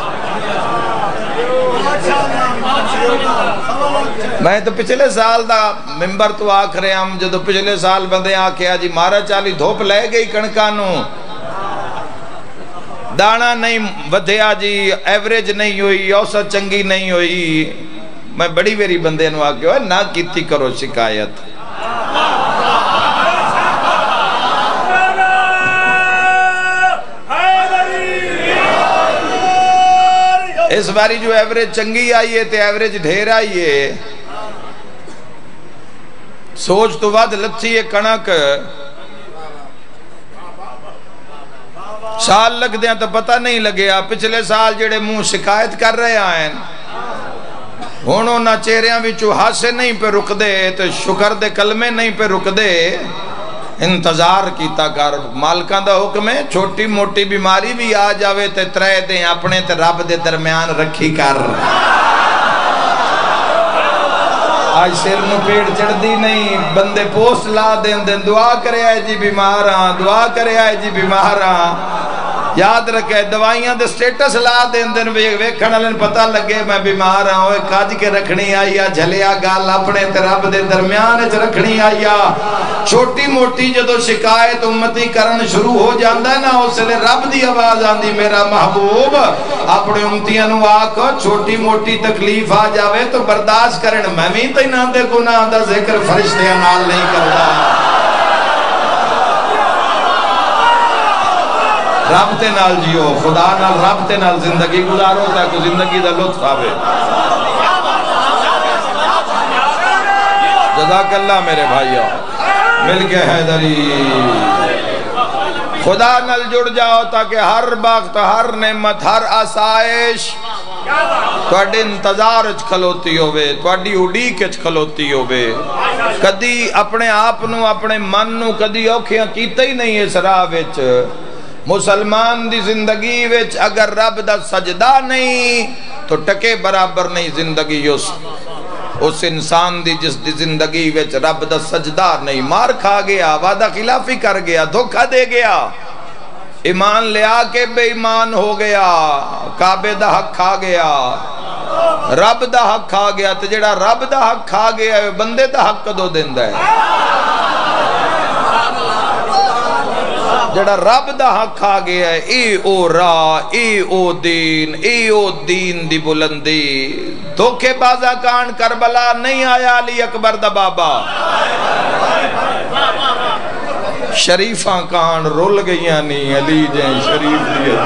میں تو پچھلے سال دا ممبر تو آکھ رہے ہم، جدو پچھلے سال بندے آکھیا جی مارا چالی دھوپ لے گئی کنکانوں، دانا نہیں ودھیا جی، ایوریج نہیں ہوئی، اوسط چنگی نہیں ہوئی، میں بڑی ویری بندے نو آکھیا نہ کیتی کرو شکایت۔ اس باری جو ایوریج چنگی آئیے تے ایوریج ڈھیر آئیے، سوچ تو ود لچھی ہے کنک، سال لگ دیا تو پتہ نہیں لگیا۔ پچھلے سال جڑے منہ شکایت کر رہے آئیں ہونوں نہ چہریاں وچوں ہاسے نہیں پہ رک دے، تو شکر دے کلمے نہیں پہ رک دے، انتظار کیتا کر۔ مالکاں دا حکم ہے چھوٹی موٹی بیماری بھی آ جاوے تے ترے دیں اپنے تے رب دے درمیان رکھی کر۔ آج سر نو پیڑ چڑھ دی نہیں، بندے پوسٹ لا دیں دعا کرے آئے جی بیماراں، دعا کرے آئے جی بیماراں، یاد رکھے دوائیاں دے سٹیٹس لا دیں ویکھن والے پتہ لگے میں بیمار ہاں، اوے کج کے رکھنی آئی آ، جھلیا گل اپنے تے رب دے درمیان وچ رکھنی آئی آ۔ چھوٹی موٹی جدو شکایت امتی کرن شروع ہو جاندا ہے نا، اس لئے رب دی آواز آندی میرا محبوب اپنے امتیاں نو آکھو چھوٹی موٹی تکلیف آ جاوے تو برداشت کرن، میں بھی تے نہ دے گناہ دا ذکر فرشتیاں نال نہیں کردا۔ رابطے نال جیو، خدا نال رابطے نال زندگی گزارو تاکہ زندگی دا لطف آوے۔ جزاک اللہ میرے بھائیو، مل کے حیدری خدا نال جڑ جاؤ تاکہ ہر وقت ہر نعمت ہر آسائش تواڈے انتظار وچ کھلوتی ہووے، تواڈی اڈیک وچ کھلوتی ہووے۔ کدی اپنے آپ نو اپنے من نو کدی اوکھیاں کیتا ہی نہیں اس راہ وچ۔ مسلمان دی زندگی وچ اگر رب دا سجدہ نہیں تو ٹکے برابر نہیں زندگی اس انسان دی جس دی زندگی وچ رب دا سجدہ نہیں، مار کھا گیا، وعدہ خلافی کر گیا، دھوکہ دے گیا، ایمان لے آ کے بے ایمان ہو گیا، کعبے دا حق کھا گیا، رب دا حق کھا گیا۔ تو جڑا رب دا حق کھا گیا بندے دا حق کدو دیندہ ہے؟ جڑا رب دا حق کھا گیا ہے، ای او راہ، ای او دین دی بلندی۔ دھوکے بازا کان کربلا نہیں آیا علی اکبر دا بابا، شریفاں کان رول گئیاں نہیں علی جائیں شریف دیا۔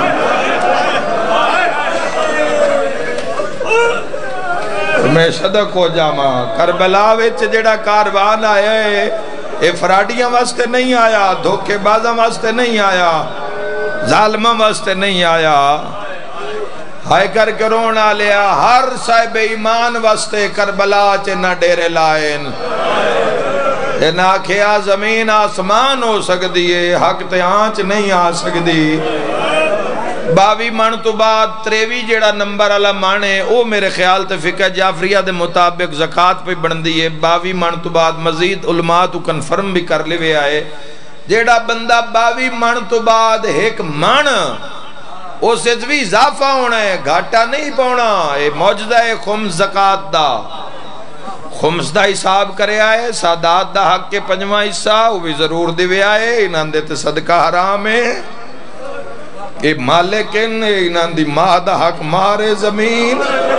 میں صدق ہو جاما، کربلا وچ جڑا کاروان آیا ہے اے فراڈیاں واسطے نہیں آیا، دھوکے بازاں واسطے نہیں آیا، ظالمہ واسطے نہیں آیا، ہائے کر کرونا لیا ہر صاحب ایمان واسطے کربلا چے نہ ڈیرے لائن۔ اے نہ کھیا زمین آسمان ہو سکتی ہے، حق تے آنچ نہیں آ سکتی۔ 22 من تو بعد 23 جیڑا نمبر علا مانے او میرے خیال تے فقہ جعفریہ دے مطابق زکاة پہ بڑھندی ہے۔ 22 من تو بعد مزید علماء تو کنفرم بھی کر لے آئے، جیڑا بندہ 22 من تو بعد ایک من اسے بھی اضافہ ہونا ہے، گھاٹا نہیں پاؤنا۔ اے موجزہ ہے خمس زکاة دا، خمس دا حساب کرے آئے، سادات دا حق کے 5واں حصہ وہ بھی ضرور دیوے آئے، انہاں دے تے صدقہ حرام ہے۔ اے مالکن انہاں دی ماہ دا حق مارے زمین،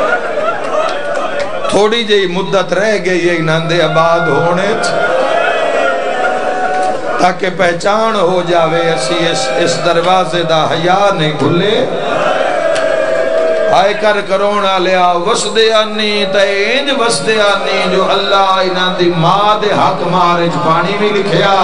تھوڑی جئی مدت رہ گئی ہے انہاں دے آباد ہونے تاکہ پہچان ہو جاوے اسی اس دروازے دا حیا نہیں کھلے۔ آئے کر کرونا لیا وسدے آنی تے انج وسدے آنی جو اللہ انہاں دی ماں دے حق مارے پانی بھی لکھیا،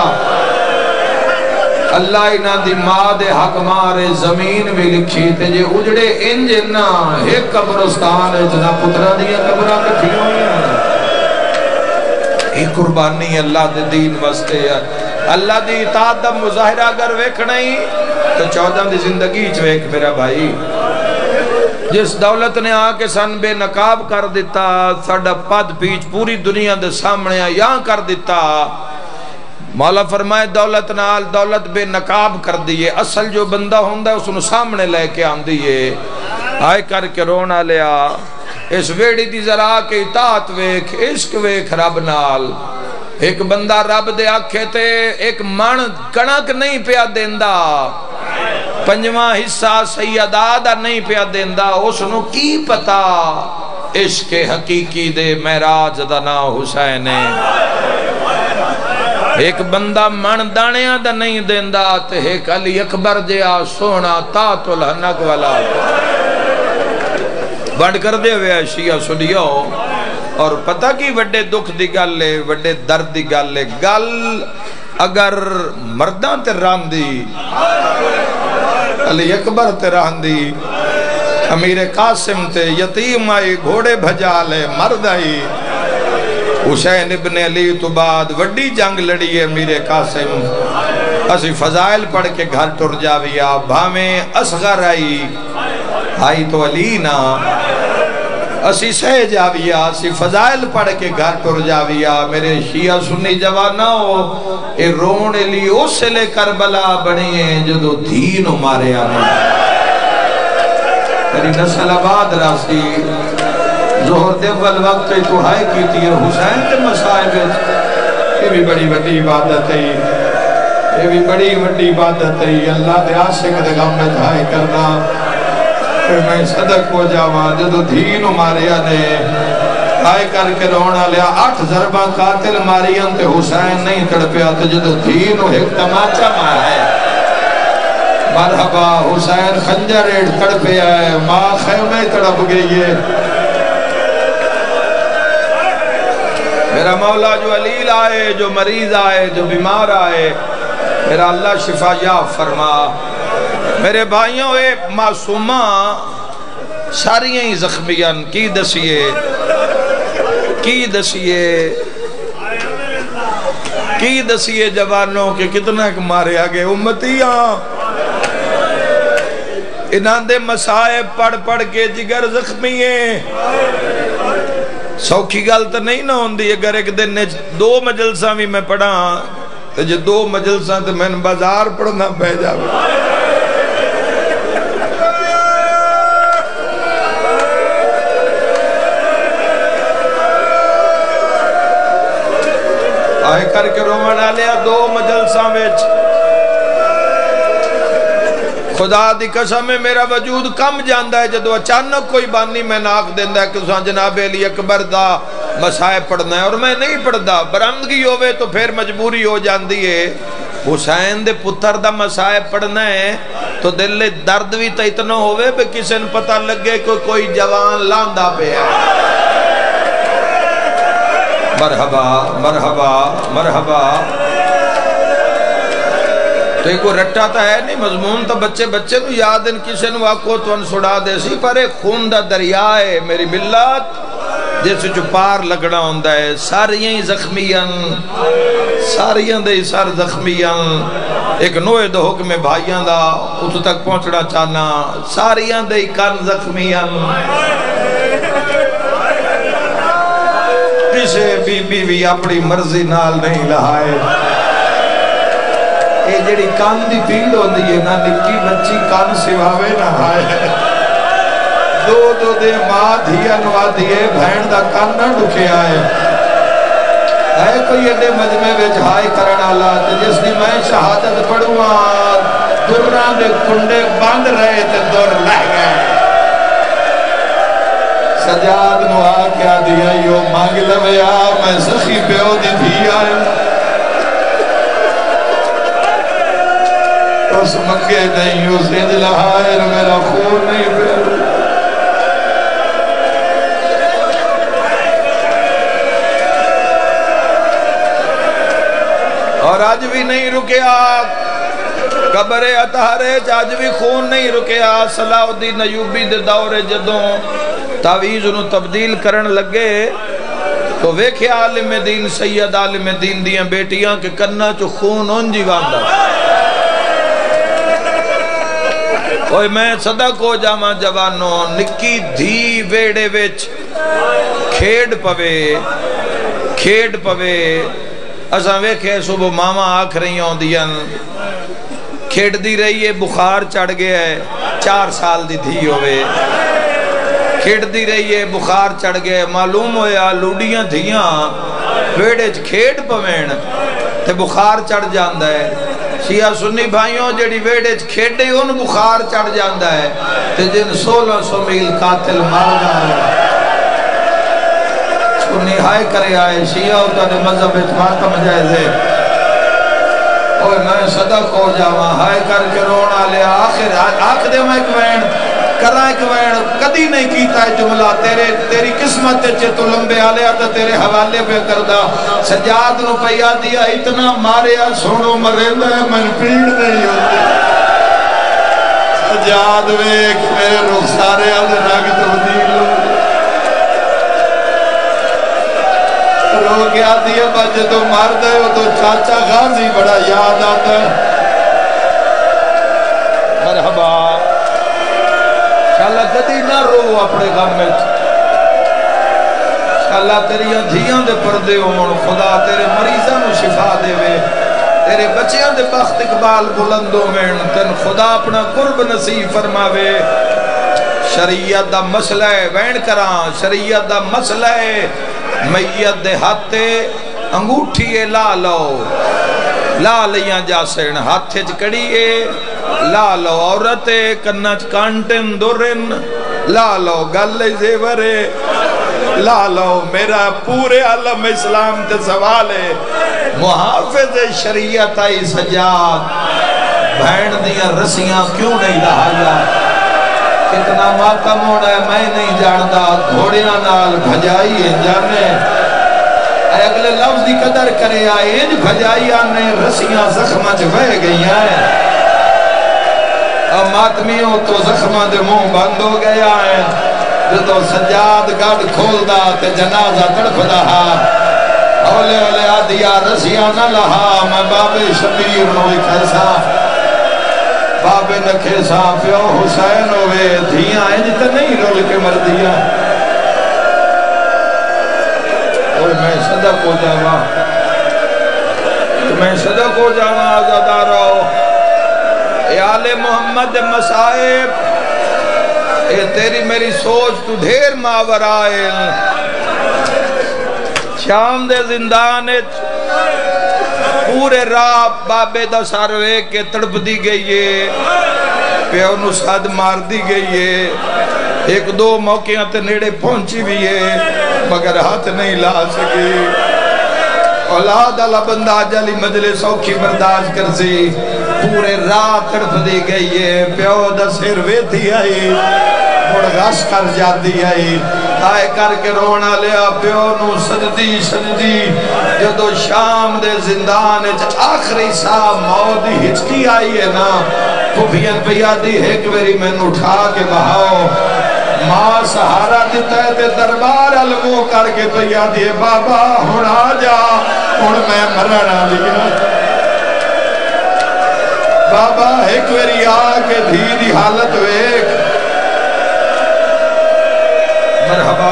اللہ انہاں دی ماں دے حق مارے زمین بھی لکھی تے جے اجڑے انج نہ ایک قبرستان ہے جنا پترہ دیا قبرہ کٹھی ہوئی ہیں۔ ایک قربانی اللہ دے دین واسطے ہے، اللہ دی اطاعت دا مظاہرہ اگر ویکھ نہیں تو 14 دی زندگی چویک میرا بھائی جس دولت نے آ کے سن بے نقاب کر دیتا، ساڑا پد پیچ پوری دنیا دے سامنے یہاں کر دیتا، مولا فرمائے دولت نال دولت بے نقاب کر دیئے، اصل جو بندہ ہوندہ ہے اس نے سامنے لے کے آن دیئے، آئے کر کے رونا لیا، اس ویڑی دی ذرا کے اطاعت ویکھ، عشق ویکھ رب نال، ایک بندہ رب دے آکھے تے ایک من کنک نہیں پیا دیندہ، پنجواں حصہ سیدہ دا نہیں پیا دیندہ، اس نو کی پتا عشق حقیقی دے معراج دا نا حسین ہے، ایک بندہ من دانیاں دا نہیں دیندہ تے ایک علی اکبر جیا سونا تات الحنک والا بڑھ کر دے ہوئے شیعہ سنیو، اور پتہ کی وڈے دکھ دی گل لے، وڈے درد دی گل لے، گل اگر مردان تے راندی علی اکبر تے راندی، امیر قاسم تے یتیم آئی گھوڑے بھجا لے مرد آئی، حسین ابن علی تو بعد وڈی جنگ لڑی ہے امیر قاسم، اسی فضائل پڑھ کے گھر ٹر جاویا، بھامیں اصغر آئی تو علی نا، اسی سہ جاویا، اسی فضائل پڑھ کے گھر ٹر جاویا، میرے شیعہ سنی جوانہ ہو، اے رون علی اس لے کربلا بنی ہے جدو دین ہمارے آنے، تیری نسل آباد راسی، ظہر دے وقت تو ہائے کی تھی حسین تے مسائب، یہ بھی بڑی وڈی عبادت ہے، یہ بھی بڑی وڈی عبادت ہے، اللہ دے عاشق دے غم میں ہائے کرنا، پھر میں صدق ہو جاواں جدو دین ہمارے آنے، ہائے کر کے رونا لیا، 8 ضربہ قاتل ماریاں تے حسین نہیں تڑپیا تے جدو دین ہو ایک تماچا ماں ہے، مرحبا حسین خنجر ایڈ تڑپیا ہے، ماں خیمے تڑپ گئی ہے، میرا مولا جو علیل آئے، جو مریض آئے، جو بیمار آئے، میرا اللہ شفا یا فرما، میرے بھائیوں اے معصومہ ساریاں ہی زخمیاں کی دسیے جوانوں کے کتنا مارے آگے امتیاں، انہاں دے مسائب پڑھ پڑھ کے جگر زخمی ہیں، سوکھی گل تو نہیں نہ ہوندی، اگر ایک دن نے 2 مجلساں بھی میں پڑھا تو جو 2 مجلساں تو میں بازار پڑھنا پہ جاوے، آئے کر کے رومانہ لیا 2 مجلساں ویچ، خدا دی قسم میں میرا وجود کم جاندہ ہے جدو اچانک کوئی بانی میں ناک دیندہ ہے کہ اساں جناب علی اکبر دا مسائب پڑھنا ہے اور میں نہیں پڑھدا، برامدگی ہوئے تو پھر مجبوری ہو جاندی ہے، حسین دے پتر دا مسائب پڑھنا ہے تو دل درد بھی تا اتنا ہوئے بے کسی نے پتہ لگے کوئی جوان لاندہ پہ ہے، مرحبا مرحبا مرحبا، تو ایک کو رٹا تا ہے نہیں مضمون تا بچے تو یاد ان کسی نے واقعو تو ان سڑا دے سی، پر ایک خون دا دریا ہے میری ملت جیسے جو پار لگڑا ہوندہ ہے، ساریاں ہی زخمیاں، ساریاں دے سار زخمیاں، ایک نوے دو حکم بھائیاں دا اس تک پہنچنا چاہنا، ساریاں دے کان زخمیاں، کسے بی بھی اپنی مرضی نال نہیں لہائے، اے جڑی کان دی پیڑ ہوندی ہے نا، نکی بچی کان سواوے نہ آئے، دو دے ماں دھیا نوا دیئے بھین دا کان نہ ڈکے آئے، اے کوئی اڈے مجمع وچ ہائی کرن آلا جس نے میں شہادت پڑھوں دران دے کنڈے باندھ رہے تے دور لہ گئے، سجاد نو آکیا دیا یو مانگ لویا میں سخی پیو دی بھی آئے، اس مکے نہیں اس انجل آئر میرا خون نہیں پھر، اور آج بھی نہیں رکیا، قبر اطہارے آج بھی خون نہیں رکیا، صلاح الدین ایوبی دے دور جدوں تعویز انہوں تبدیل کرن لگے تو ویکھے عالم دین سید عالم دین دیاں بیٹیاں کے کنہ چو خون ان جی واندہ، اوہ میں صدق ہو جاما جوانوں نکی دھی ویڑے وچ کھیڑ پوے اساں ویکھے صبح ماما آکھ رہی ہوں دیاں کھیڑ دی رہی ہے بخار چڑھ گیا ہے 4 سال دی دھی ہوئے کھیڑ دی رہی ہے بخار چڑھ گیا معلوم ہویا لوڈیاں دھیاں ویڑے کھیڑ پوین تے بخار چڑھ جاندہ ہے شیعہ سنی بھائیوں جڑی ویڑے کھیڑے ان بخار چڑھ جاندہ ہے تے جن 1600 میل قاتل مار جاندہ ہے سنی ہائے کرے آئے شیعہ ہوتا نے مذہب اتماکم جائزے اوہ میں صدق ہو جاواں ہائے کر کے رونا لیا آخر دے میں ایک وین کرا ایک وین کدی نہیں کیتا ہے جملہ تیری قسمت چھے تو لمبے آلیا تا تیرے حوالے پہ کردہ سجاد نو پیا دیا اتنا ماریا سونو مرندہ ہے من پیڑ نہیں ہوتی سجاد ویک میرے رخسارے آدھے رنگ تبدیل ہو رو گیا دیا بچے تو مار دے ہو تو چاچا غازی بڑا یاد آتا ہے مرحبا شاءاللہ کدی نہ رو اپنے غم میں شاءاللہ تیریاں دھیاں دے پردے ہون خدا تیرے مریضاں نو شفا دے وے تیرے بچیاں دے بخت اقبال بلندوں میں تن خدا اپنا قرب نصیب فرماوے شریعت دا مسئلہ ہے وین کران شریعت دا مسئلہ ہے میت دے ہاتھے انگوٹھیے لا لیاں جاسین ہاتھے چکڑیے لا لو عورتے کنچ کانٹن دورن لا لو گلے زیورے لا لو میرا پورے عالم اسلام تے سوال ہے محافظ شریعت آئی سجاد بھین دیا رسیاں کیوں نہیں لہایا کتنا ماتم ہونا ہے میں نہیں جاندہ گھوڑیاں نال بھجائی ہیں جانے اگلے لفظ دی قدر کرے آئے انج بھجائی آنے رسیاں زخمہ بہ گئی ہیں ماتمیوں تو زخمہ دے منہ بند ہو گیا ہے جدو سجاد گاڑ کھول دا تے جنازہ تڑپ دہا اولے اولے آدیا رسیاں نہ لہا میں بابے شبیر نوئی کھیسا بابے نکھیسا پیو حسین ہوئے دھیاں انجھتے نہیں رول کے مر دیا اوہ میں صدق ہو جاواں آزادہ رہو اے آل محمد مسائب اے تیری میری سوچ تو ڈھیر ماور آئے شام دے زندان پورے راب بابے دا ساروے کے تڑپ دی گئی ہے پیو نو ساتھ مار دی گئی ہے 1-2 موقعیں تے نیڑے پہنچی بھی ہے مگر ہاتھ نہیں لا سکی اولاد اللہ بندہ جلی مجلس سوکھی برداشت کر سی پورے رات تڑپ دی گئی ہے پیو دا سر ویتی آئی مڑ غش کر جاتی آئی آئے کر کے رونا لیا پیو نو سجدی جدو شام دے زندان آخری سا موت ہچکی آئی ہے نا پھوپھیاں پیا دی ایک ویری میں اٹھا کے بہاؤ ماں سہارا دیتا ہے تے دربار علمو کر کے پیا دیے بابا ہون آ جا ہون میں مرنا لیا بابا ایک ویری آکے دھی دی حالت ویک مرحبا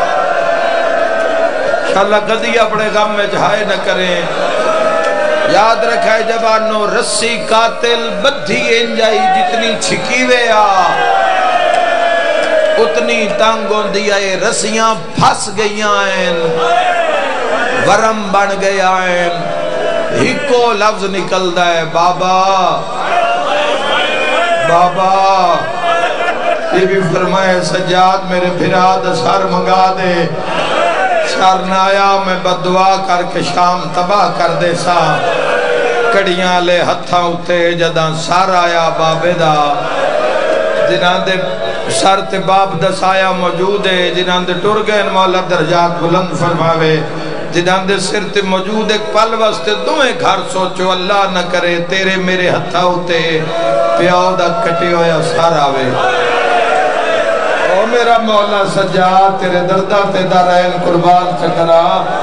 شاءاللہ قدی اپنے غم میں جہائے نہ کریں یاد رکھائے جبانو رسی قاتل بدھی انجائی جتنی چھکی ویا اتنی تانگوں دیا ہے رسیاں پھس گئیاں ہیں ورم بن گیا ہے ہکو لفظ نکل دا ہے بابا یہ بھی فرمائے سجاد میرے بھراد سار منگا دے سار نہ آیا میں بدعا کر کے شام تباہ کر دے سا کڑیاں لے ہتھاں اتے جداں سار آیا بابے دا جنہاں دے سر تے باپ دس آیا موجود ہے جنہاں دے ٹر گئے مولا درجات بلند فرماوے جنہاں دے سر تے موجود ایک پل واسطے دوئے گھر سوچو اللہ نہ کرے تیرے میرے ہتھا ہوتے پیاؤ دا کٹی ہویا سار آوے او میرا مولا سجا تیرے دردہ تے دارین قربان چکرا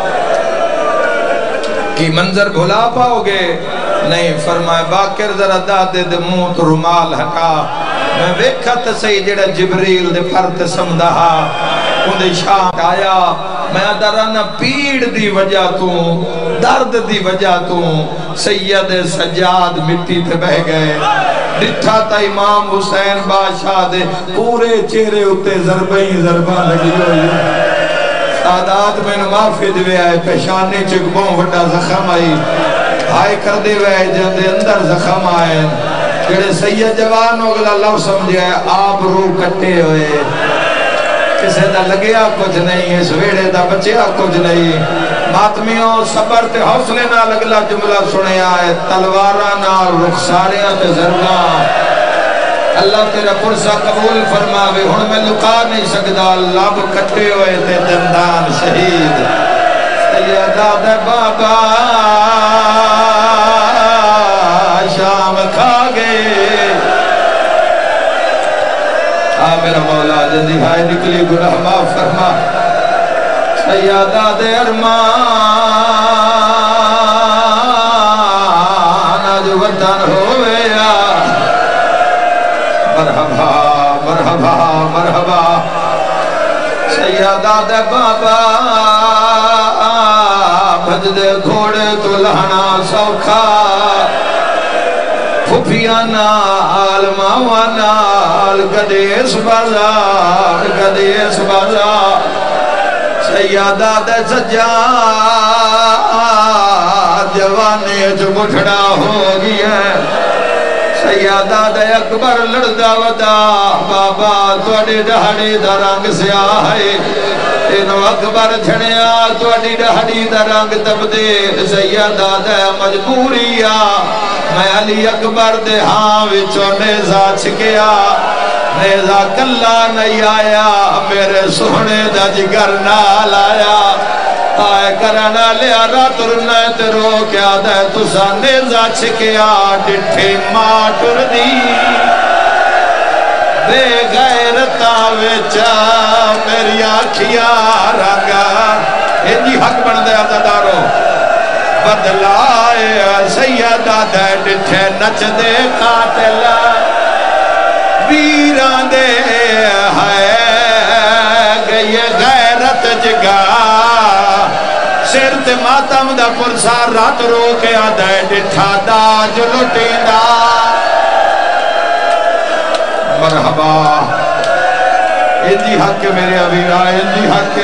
کی منظر بھلا پاؤ گے نہیں فرمائے باکر ذرا دادے دے منہ تو رمال ہٹا میں ویکھا تے صحیح جڑا جبریل دے پر تے سمدا ان دے شان آیا میں ادرانا پیڑ دی وجہ تو درد دی وجہ تو سید سجاد مٹی تے بہ گئے ڈٹھا تا امام حسین بادشاہ دے پورے چہرے اتے ضربیں ضرباں لگی ہوئی سادات میں معافی دے آئے پیشانے چکبوں وڈا زخم آئی ہائے کر دے وے جندے اندر زخم آئے جڑے سید جوان ہوگلا لو سمجھے آپ روح کٹے ہوئے کسے دا لگیا کچھ نہیں اس ویڑے دا بچیا کچھ نہیں ماتمیوں صبر تے حوصلے نہ لگلا جملہ سنے آئے تلوارہ نال رخساریاں تے ضرباں اللہ تیرا پرسہ قبول فرماوے ہن میں لکا نہیں سکدا لب کٹے ہوئے تے دندان شہید سیدہ دے بابا شام کھا گئے میرا مولا جلدی ہائے نکلی گناہ معاف فرما سیادہ دے ارمان آج وطن ہویا مرحبا مرحبا مرحبا سیادہ دے بابا بھج دے گھوڑے تو لہنا سوکھا پھوپیاں نال ماواں نال گدیس بازار گدیس بازار سیادہ دے سجاد جوانے جو مٹھڑا ہو گیا سیادہ دے اکبر لڑدا ودا بابا توڑی دہڑی دا رنگ سیاہ ہے انو اکبر چھڑیا توڑی دہڑی دا رنگ تبدیل سیادہ دے مجبوریا میں علی اکبر دے ہاں وچوں نیزہ چھکیا نیزہ کلا نہیں آیا میرے سونے دا جگر نال آیا آئے کرنا لیا رات رنے تے رو کیا دے تسا نیزہ چھکیا ڈٹھے ماں ٹر دی بے غیرتا وچا میری آنکھیا رنگا انجی حق بن دے عزدارو بدلائے سیدہ دے ڈٹھے نچ دے قاتل ویران دے ہے گئی غیرت جگا سرت ماتم دا پرسا رات رو کے آدھے ڈٹھا دا جو لٹیں دا مرحبا انجی حق میرے ابیرہ انجی حق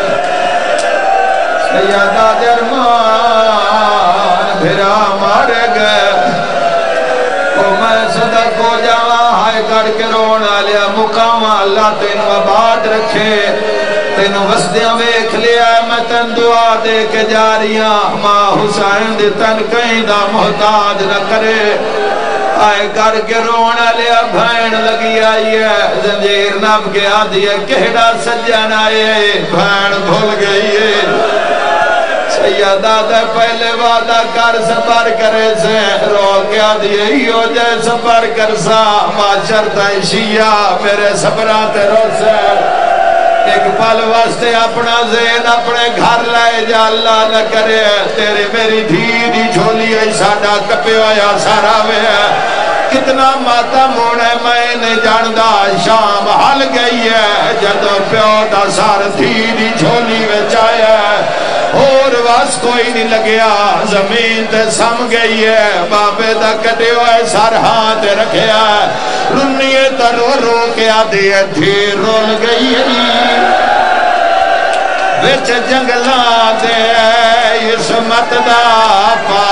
سیدہ درمان بھرا مارے گئے او میں صدق ہو جاواں ہائے کر کے رونا لیا مقام اللہ تین وباد رکھے تین وسدیاں ویکھ لیا میں تن دعا دے کے جاریاں ماں حسین دی تن کہیں دا محتاج نہ کرے آئے کر کے رونا لیا بھین لگی آئی ہے زنجیر نب کے آدھی ہے کہڑا سجن آئے بھین بھول گئی ہے سیدہ دے پہلے وعدہ کر سفر کرے سے رو کیا دیئے ہو جائے سفر کر سا معاشر تائشیہ میرے سفراتے رو سے ایک پل واسطے اپنا ذہن اپنے گھر لائے جا اللہ نہ کرے تیرے میری دھی جھولی ہے ساڑا کپے ہویا سارا ہویا کتنا ماتا مونے میں نے جاندہ شام حل گئی ہے جدو پیو دا سار دھی جھولی وچ آیا اور واس کوئی نہیں لگیا زمین تے سم گئی ہے بابے دا کٹے ہوئے سار ہاتھ رکھیا رنیے تر رو کے آدھی ہے تھی رول گئی ہے وچ جنگلہ دے عصمت دا پا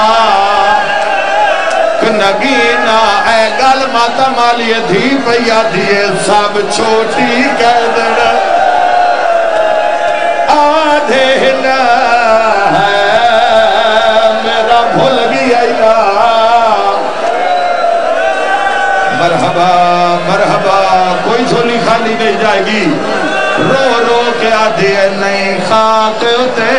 نگینا اے گل ماتا مالی دھی پیا دیئے سب چھوٹی کہہ دڑ آدھے نہ ہے میرا بھول گیا مرحبا مرحبا کوئی جھولی خالی نہیں جائے گی رو رو کے آدھے نہیں خاک ہوتے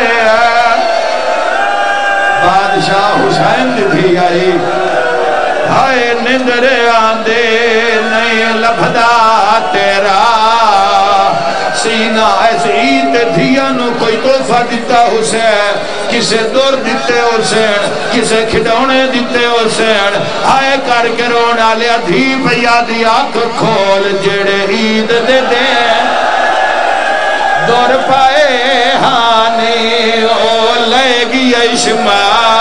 بادشاہ حسین دی آئی ہائے نندرے آندے نہیں لبھدا تیرا نہ ایس عید دھیا نو کوئی تحفہ دیتا حسین کسے دور دیتے حسین کسے کھڈونے دیتے حسین آئے کر کے رونا لیا دھی بھیا دی آنکھ کھول جڑے عید دے دے دور پائے ہانی او لے گی عشما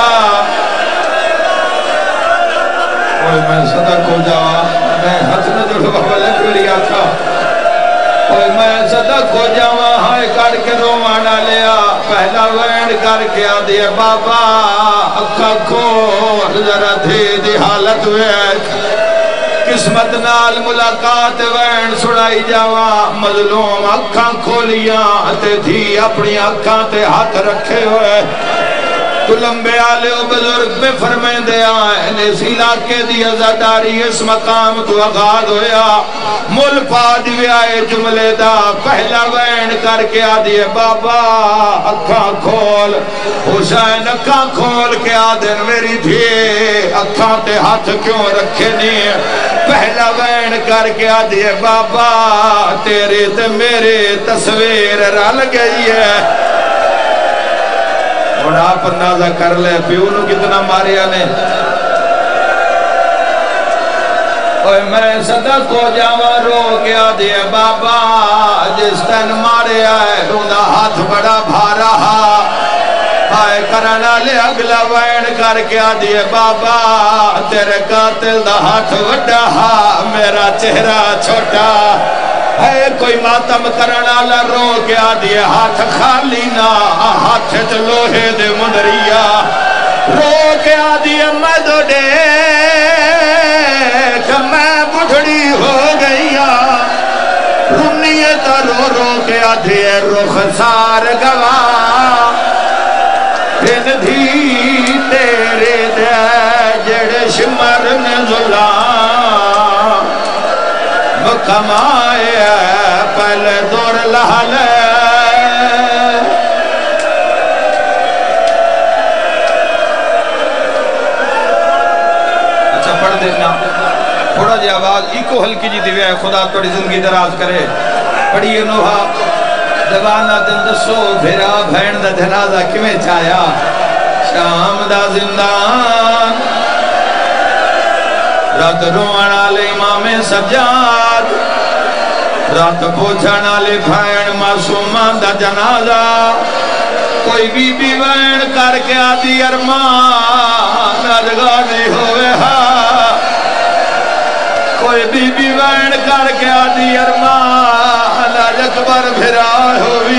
اوہ میں صدق ہو جاوا میں ہاتھ نہ جڑوا بلک میری آنکھا اوہ میں صدق ہو جاوا ہائے کر کے روانا لیا پہلا وین کر کے آدھے بابا اکھا کھول ذرا دھی دی حالت ویک قسمت نال ملاقات وین سڑائی جاوا مظلوم اکھاں کھولیاں تے دھی اپنی اکھاں تے ہاتھ رکھے ہوئے تو لمبے آلے و بزرگ میں فرمائیں دے آئین اس علاقے دی عزاداری اس مقام تو آغاز ہویا مل پاد بھی آئے جملے دا پہلا وین کر کے آدھئے بابا اکھاں کھول حسین اکھاں کھول کے آدھن میری دھیے اکھاں تے ہاتھ کیوں رکھے نہیں پہلا وین کر کے آدھئے بابا تیرے تے میرے تصویر رل گئی ہے اور آپ اندازہ کر لے پیونو کتنا ماریا نے اوہ میں صدق ہو جاواں رو گیا دے بابا جس تن ماریا ہے روندہ ہاتھ بڑا بھارا آئے کرنا لے اگلا وین کر کے آدھئے بابا تیرے قاتل دا ہاتھ وڈا میرا چہرہ چھوٹا ہے کوئی ماتم کرنا لرو کے آدھئے ہاتھ خالی نا ہاتھ چلوہے دے مندریا رو کے آدھئے میں دو دیکھ میں بڑھڑی ہو گئیا رنیتا رو رو کے آدھئے رخ سار گوا ان دھی تیرے دے جڑے شمر نزلان کمائے پہلے دور لہلے اچھا پڑھ دینا تھوڑا جی آواز ایکو ہلکی جی دیویا ہے خدا توڑی زندگی دراز کرے پڑھئے نوہا دیوانہ دن دسو بھیرا بھین دا جنازہ کیویں چایا شام دا زندان رات روانہ لے امام سجاد رات پوچھانا لے بھین معصومان دا جنازہ کوئی بی بی وین کر کے آدھی ارمان ادغانی ہوئے کوئی بی بی وین کر کے آدھی ارمان اکبر بھرا ہوئی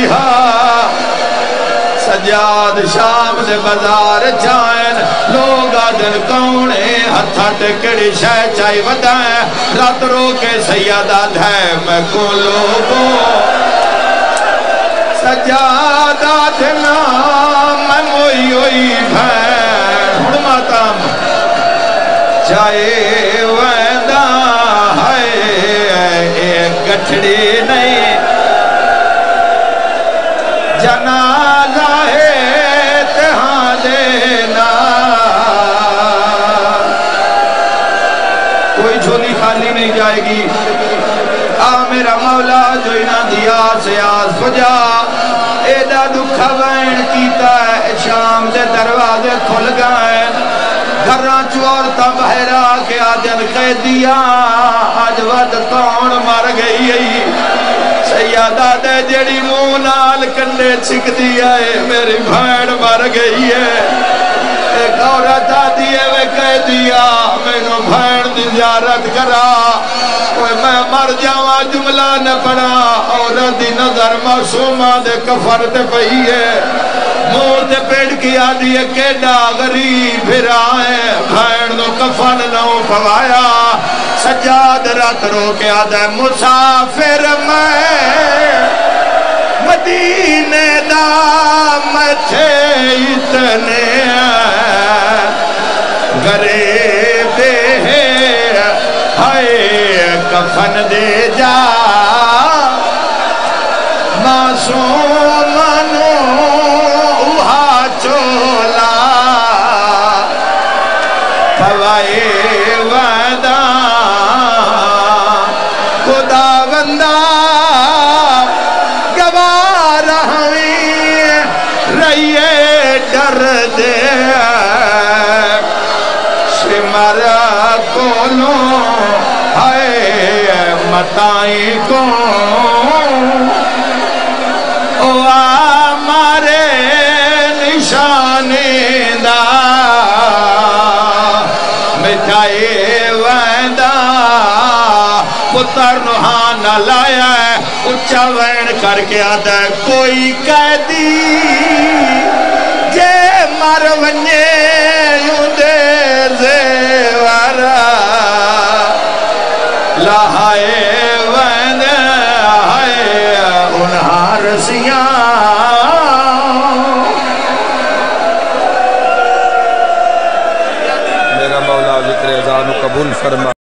سجاد شام دے بازار چائن لوگ آدن کونے ہتھا ٹکڑی شہ چائی ودائیں رات رو کے سیادہ دھے میں کو لوگوں سجاد آدھنا میں موئی ہوئی بھین ہڑماتم چاہے ویندہ ہے ایک گٹھڑی نہیں جنازہ ہے تہاں دینا کوئی جھولی خالی نہیں جائے گی آ میرا مولا جو انہ دیا سے آس بجا ایدہ دکھا وین کیتا ہے شام دے دروازے کھل گئے گھران چورتا بہرا کے آدھن قیدیا آج ود کون مر گئی سیادہ دے جڑی مونال کنڈے چھک دیا ہے میری بھین مر گئی ہے ایک عورت آدھی ہے وہ کہہ دیا میں نو بھین دی زیارت کرا کوئی میں مر جاواں جملہ نہ پڑا عورت دی نظر معصومہ دے کفر تے پئی ہے موت پیڑ کی آدھی ہے کیڈا غریب پھر آئے بھین دو کفن نو پوایا سجاد رات رو کے آدھے مسافر میں مدینے دا مجھے اتنے غریب ہے ہائے کفن دے جا معصوم نو اوہا چولا پوائے وعدہ خدا بندہ متائیں کو مارے نشانے دا مٹھائے ویندہ پتر نوحان لایا ہے اچھا وین کر کے آدھا ہے کوئی قیدی جے مر ونجے یوں دے زیورہ لہائے ویندہ آئے انہاں رسیاں میرا مولا ذکر اذان قبول فرما